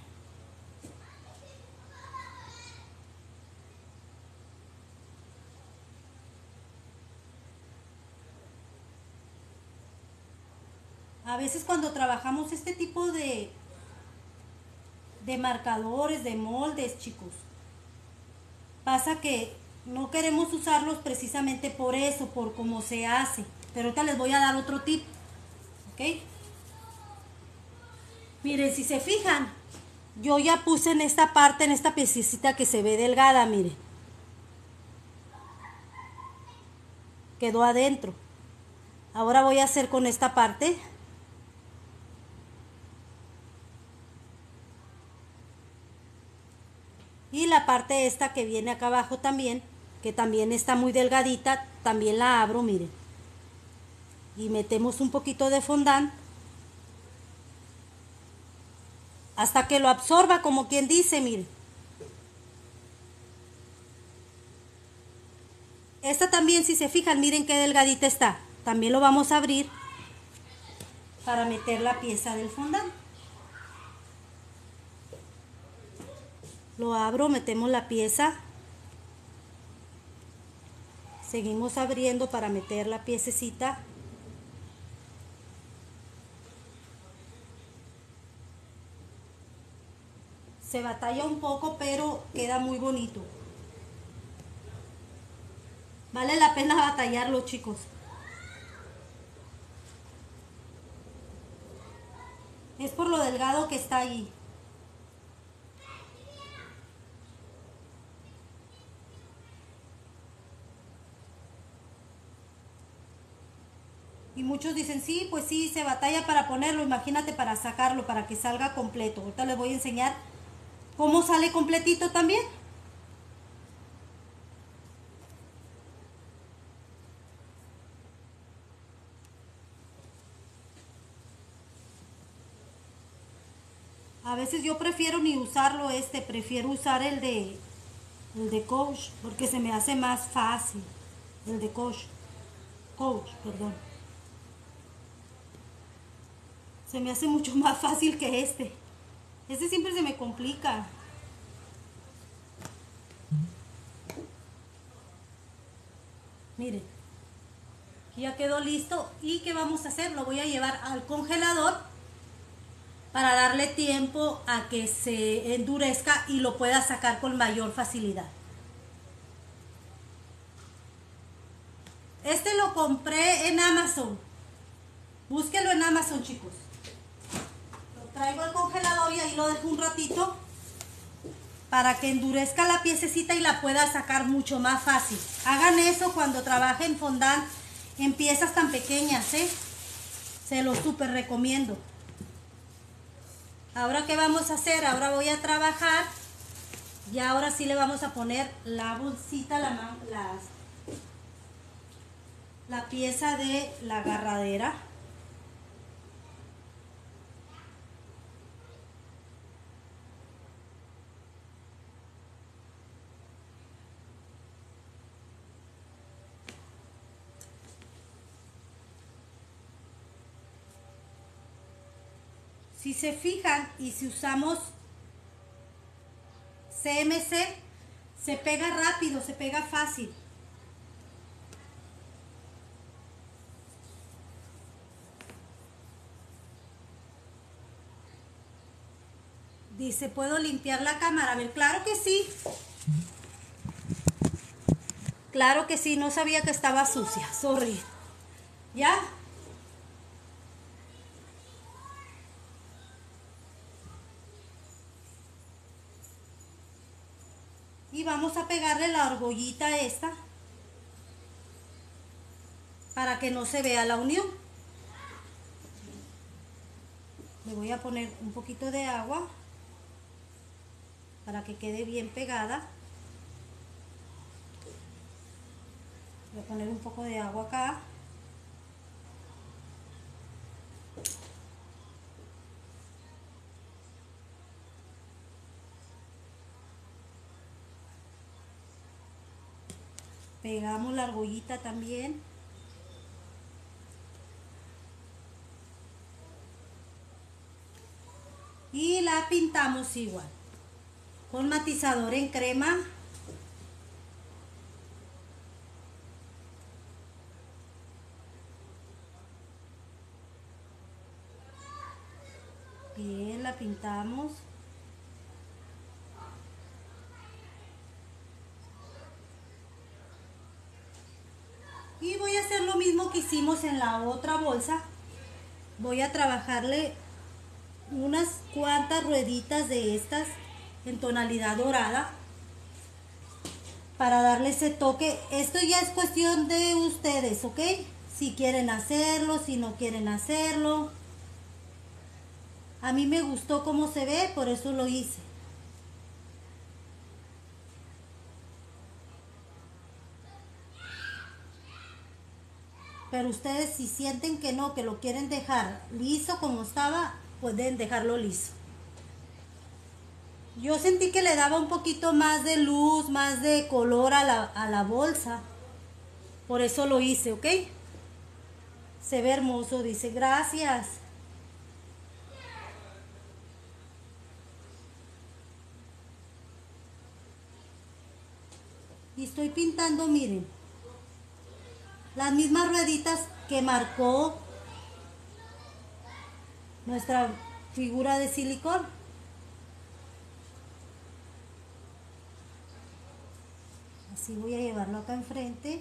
A veces cuando trabajamos este tipo de, de marcadores, de moldes, chicos, pasa que no queremos usarlos precisamente por eso, por cómo se hace. Pero ahorita les voy a dar otro tip, ¿ok? Miren, si se fijan, yo ya puse en esta parte, en esta piecita que se ve delgada, miren. Quedó adentro. Ahora voy a hacer con esta parte. Y la parte esta que viene acá abajo también, que también está muy delgadita, también la abro, miren. Y metemos un poquito de fondant hasta que lo absorba, como quien dice, miren. Esta también, si se fijan, miren qué delgadita está. También lo vamos a abrir para meter la pieza del fondant. Lo abro, metemos la pieza. Seguimos abriendo para meter la piececita. Se batalla un poco, pero queda muy bonito. Vale la pena batallarlo, chicos. Es por lo delgado que está ahí. Y muchos dicen, sí, pues sí, se batalla para ponerlo, imagínate para sacarlo, para que salga completo. Ahorita les voy a enseñar cómo sale completito también. A veces yo prefiero ni usarlo este, prefiero usar el de, el de Coach, porque se me hace más fácil. El de Coach, Coach, perdón. Se me hace mucho más fácil que este. Este siempre se me complica. Miren, aquí ya quedó listo. ¿Y qué vamos a hacer? Lo voy a llevar al congelador para darle tiempo a que se endurezca y lo pueda sacar con mayor facilidad. Este lo compré en Amazon. Búsquelo en Amazon, chicos. Lo traigo al congelador y ahí lo dejo un ratito para que endurezca la piececita y la pueda sacar mucho más fácil. Hagan eso cuando trabajen fondant en piezas tan pequeñas, ¿eh? Se los súper recomiendo. Ahora, ¿qué vamos a hacer? Ahora voy a trabajar y ahora sí le vamos a poner la bolsita, la, la, la pieza de la agarradera. Si se fijan y si usamos C M C, se pega rápido, se pega fácil. Dice, ¿puedo limpiar la cámara? A ver, claro que sí. Claro que sí, no sabía que estaba sucia, sorry. ¿Ya? Y vamos a pegarle la argollita esta para que no se vea la unión. Le voy a poner un poquito de agua para que quede bien pegada. Voy a poner un poco de agua acá. Pegamos la argollita también. Y la pintamos igual, con matizador en crema. Bien, la pintamos. Y voy a hacer lo mismo que hicimos en la otra bolsa. Voy a trabajarle unas cuantas rueditas de estas en tonalidad dorada para darle ese toque. Esto ya es cuestión de ustedes, ¿ok? Si quieren hacerlo, si no quieren hacerlo. A mí me gustó cómo se ve, por eso lo hice. Pero ustedes, si sienten que no, que lo quieren dejar liso como estaba, pueden dejarlo liso. Yo sentí que le daba un poquito más de luz, más de color a la, a la bolsa. Por eso lo hice, ¿ok? Se ve hermoso, dice, gracias. Y estoy pintando, miren, las mismas rueditas que marcó nuestra figura de silicón. Así voy a llevarlo acá enfrente.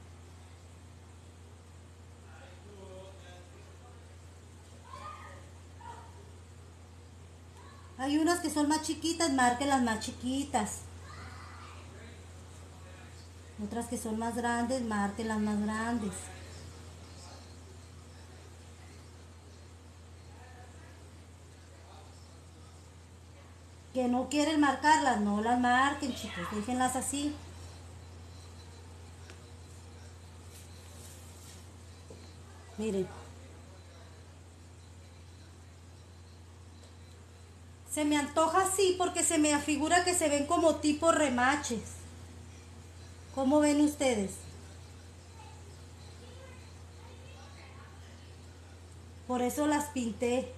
Hay unas que son más chiquitas, marquen las más chiquitas. Otras que son más grandes, marquen las más grandes. que no quieren marcarlas, no las marquen, chicos, déjenlas así. Miren. Se me antoja así porque se me afigura que se ven como tipo remaches. ¿Cómo ven ustedes? Por eso las pinté.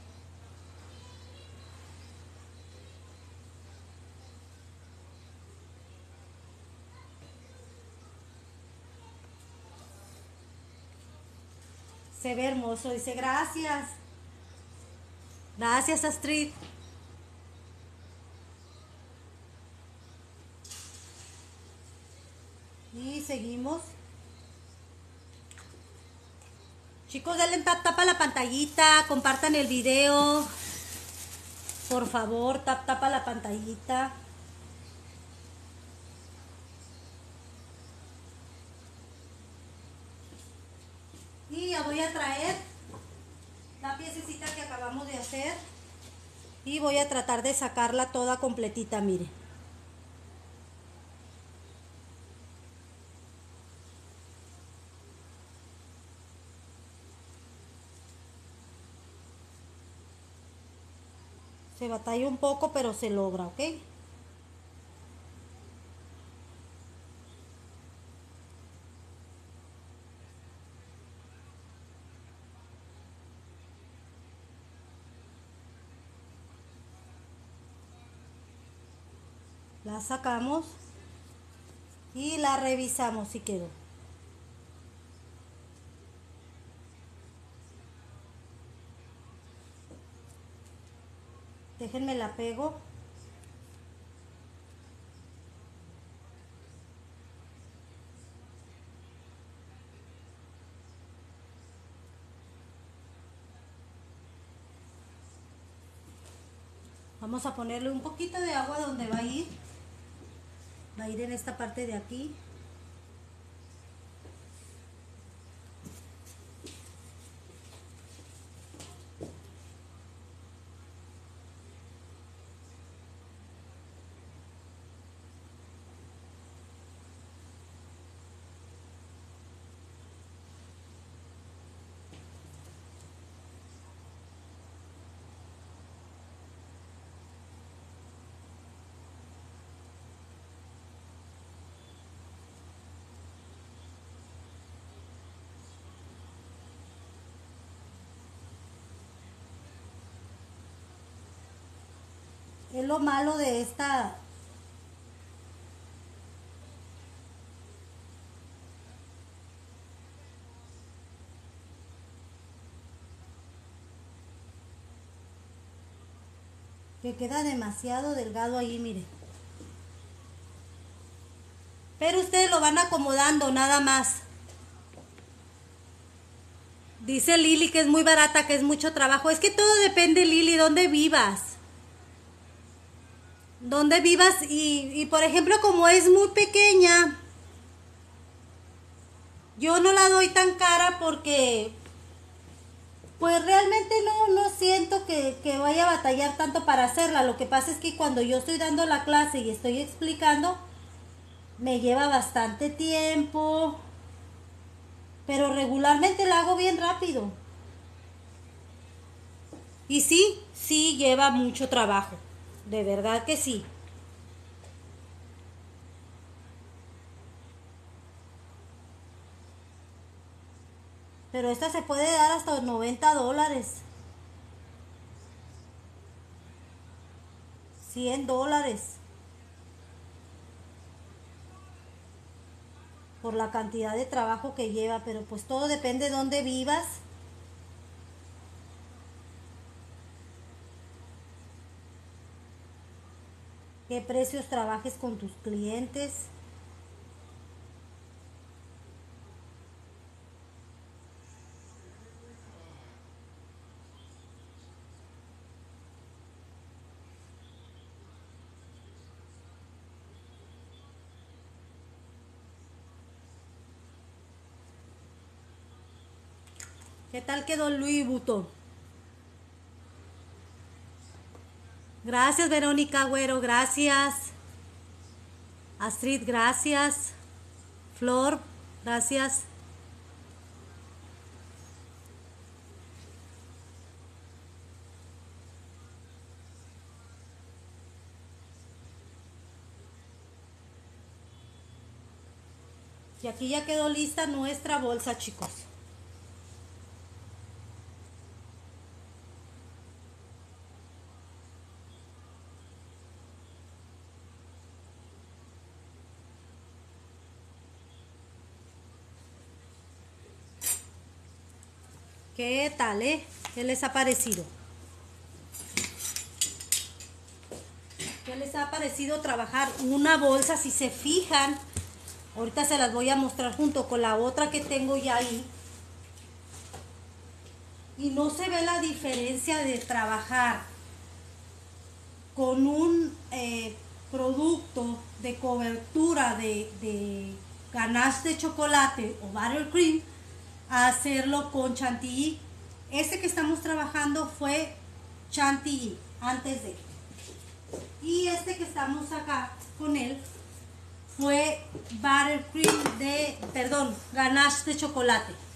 Se ve hermoso, dice gracias. Gracias, Astrid. Y seguimos. Chicos, denle tap tap a la pantallita, compartan el video. Por favor, tap tap a la pantallita. Y ya voy a traer la piececita que acabamos de hacer. Y voy a tratar de sacarla toda completita, mire. Se batalla un poco, pero se logra, ¿ok? La sacamos y la revisamos si quedó. Déjenme la pego. Vamos a ponerle un poquito de agua donde va a ir. Va a ir en esta parte de aquí. Es lo malo de esta que queda demasiado delgado ahí, mire. Pero ustedes lo van acomodando nada más. Dice Lili que es muy barata, que es mucho trabajo. Es que todo depende, Lili, dónde vivas. Dónde vivas y, y por ejemplo, como es muy pequeña, yo no la doy tan cara porque pues realmente no, no siento que, que vaya a batallar tanto para hacerla. Lo que pasa es que cuando yo estoy dando la clase y estoy explicando, me lleva bastante tiempo, pero regularmente la hago bien rápido. Y sí, sí lleva mucho trabajo, de verdad que sí. Pero esta se puede dar hasta noventa dólares. cien dólares. Por la cantidad de trabajo que lleva, pero pues todo depende de dónde vivas. Qué precios trabajes con tus clientes. ¿Qué tal quedó Louis Vuitton? Gracias, Verónica Güero, gracias. Astrid, gracias. Flor, gracias. Y aquí ya quedó lista nuestra bolsa, chicos. ¿Qué tal, eh? ¿Qué les ha parecido? ¿Qué les ha parecido trabajar una bolsa? Si se fijan, ahorita se las voy a mostrar junto con la otra que tengo ya ahí. Y no se ve la diferencia de trabajar con un eh, producto de cobertura de, de ganache de chocolate o buttercream a hacerlo con chantilly. Este que estamos trabajando fue chantilly antes de. Y este que estamos acá con él fue buttercream de, perdón, ganache de chocolate.